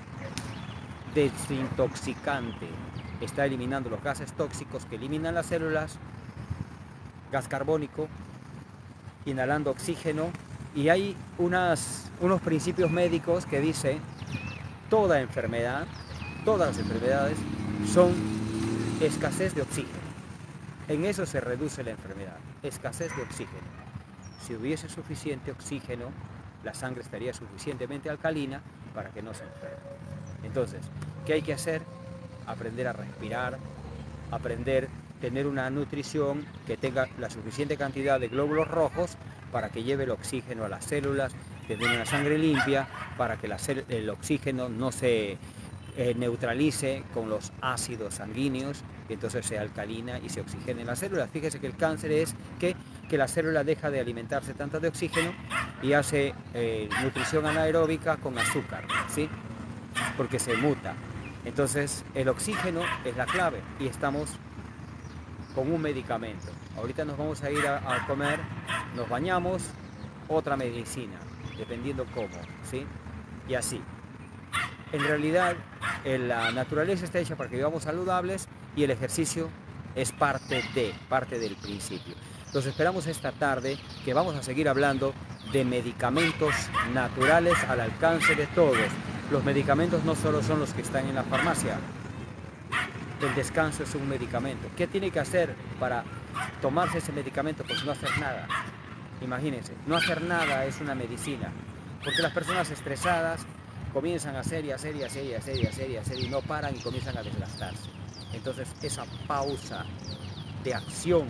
desintoxicante. Está eliminando los gases tóxicos que eliminan las células, gas carbónico, inhalando oxígeno. Y hay unas, unos principios médicos que dicen toda enfermedad, todas las enfermedades son escasez de oxígeno. En eso se reduce la enfermedad, escasez de oxígeno. Si hubiese suficiente oxígeno, la sangre estaría suficientemente alcalina para que no se enferme. Entonces, ¿qué hay que hacer? Aprender a respirar, aprender a tener una nutrición que tenga la suficiente cantidad de glóbulos rojos para que lleve el oxígeno a las células, tener una sangre limpia para que la, el oxígeno no se eh, neutralice con los ácidos sanguíneos y entonces se alcalina y se oxigena en las células. Fíjese que el cáncer es que, que la célula deja de alimentarse tanto de oxígeno y hace eh, nutrición anaeróbica con azúcar, ¿sí? Porque se muta. Entonces el oxígeno es la clave y estamos con un medicamento. Ahorita nos vamos a ir a, a comer, nos bañamos, otra medicina, dependiendo cómo, ¿sí? Y así. En realidad la naturaleza está hecha para que vivamos saludables y el ejercicio es parte de, parte del principio. Los esperamos esta tarde, que vamos a seguir hablando de medicamentos naturales al alcance de todos. Los medicamentos no solo son los que están en la farmacia. El descanso es un medicamento. ¿Qué tiene que hacer para tomarse ese medicamento? Pues no hacer nada. Imagínense, no hacer nada es una medicina. Porque las personas estresadas comienzan a hacer y hacer y hacer y hacer y hacer y hacer y no paran y comienzan a desgastarse. Entonces esa pausa de acción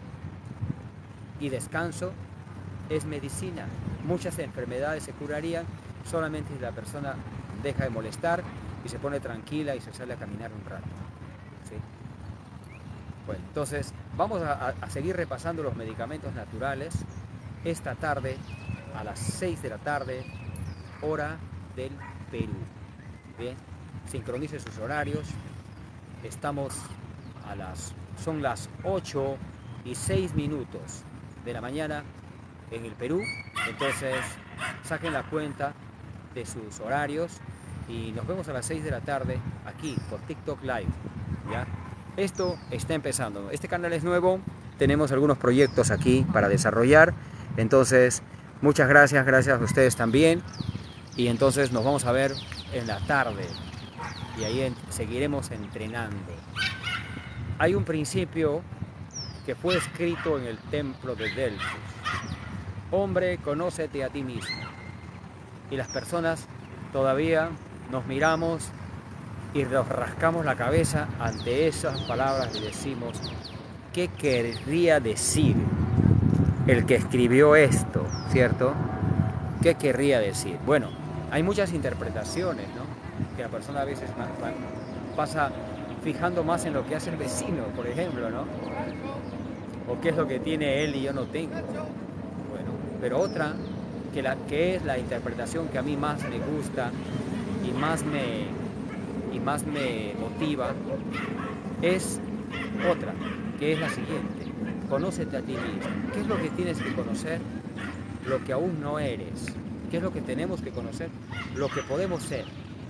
y descanso es medicina. Muchas enfermedades se curarían solamente si la persona deja de molestar y se pone tranquila y se sale a caminar un rato, ¿sí? Bueno, entonces vamos a, a seguir repasando los medicamentos naturales esta tarde a las seis de la tarde, hora del Perú. Bien, sincronice sus horarios. Estamos a las, son las ocho y seis minutos de la mañana en el Perú. Entonces saquen la cuenta de sus horarios y nos vemos a las seis de la tarde aquí por TikTok Live, ¿ya? Esto está empezando, este canal es nuevo, tenemos algunos proyectos aquí para desarrollar, entonces muchas gracias, gracias a ustedes también, y entonces nos vamos a ver en la tarde y ahí en, seguiremos entrenando. Hay un principio que fue escrito en el templo de Delfos: hombre, conócete a ti mismo. Y las personas todavía nos miramos y nos rascamos la cabeza ante esas palabras y decimos, ¿qué querría decir el que escribió esto, cierto? ¿Qué querría decir? Bueno, hay muchas interpretaciones, ¿no? Que la persona a veces pasa fijando más en lo que hace el vecino, por ejemplo, ¿no? O qué es lo que tiene él y yo no tengo. Bueno, pero otra, que, la, que es la interpretación que a mí más me gusta y más me, y más me motiva, es otra, que es la siguiente. Conócete a ti mismo. ¿Qué es lo que tienes que conocer? Lo que aún no eres. ¿Qué es lo que tenemos que conocer? Lo que podemos ser.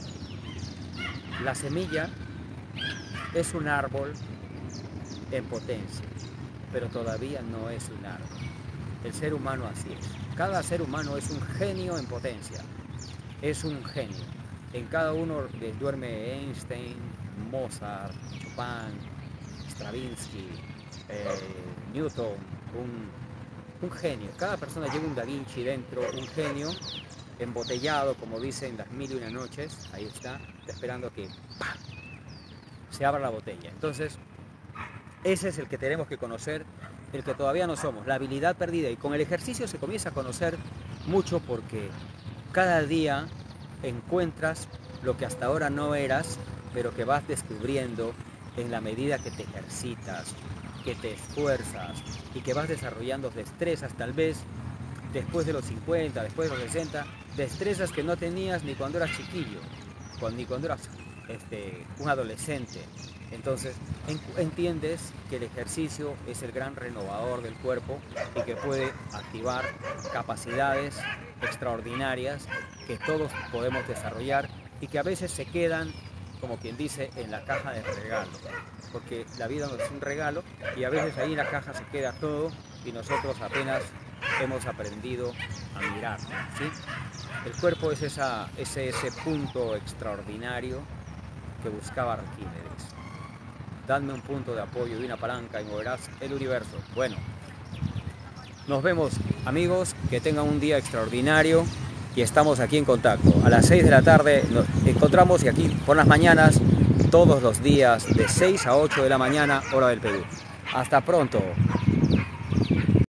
La semilla es un árbol en potencia, pero todavía no es un árbol. El ser humano así es. Cada ser humano es un genio en potencia. Es un genio. En cada uno duerme Einstein, Mozart, Chopin, Stravinsky, eh, Newton, un, un genio. Cada persona lleva un Da Vinci dentro, un genio embotellado, como dicen las mil y una noches. Ahí está, está esperando que ¡pam!, se abra la botella. Entonces, ese es el que tenemos que conocer, el que todavía no somos, la habilidad perdida. Y con el ejercicio se comienza a conocer mucho, porque cada día encuentras lo que hasta ahora no eras, pero que vas descubriendo en la medida que te ejercitas, que te esfuerzas y que vas desarrollando destrezas, tal vez después de los cincuenta, después de los sesenta, destrezas que no tenías ni cuando eras chiquillo, ni cuando eras este, un adolescente. Entonces entiendes que el ejercicio es el gran renovador del cuerpo y que puede activar capacidades extraordinarias que todos podemos desarrollar y que a veces se quedan, como quien dice, en la caja de regalo, porque la vida no es un regalo y a veces ahí en la caja se queda todo y nosotros apenas hemos aprendido a mirar, ¿sí? El cuerpo es esa, ese, ese punto extraordinario que buscaba Arquímedes. Dadme un punto de apoyo y una palanca y moverás el universo. Bueno, nos vemos, amigos, que tengan un día extraordinario y estamos aquí en contacto. A las seis de la tarde nos encontramos y aquí por las mañanas, todos los días de seis a ocho de la mañana, hora del Perú. Hasta pronto.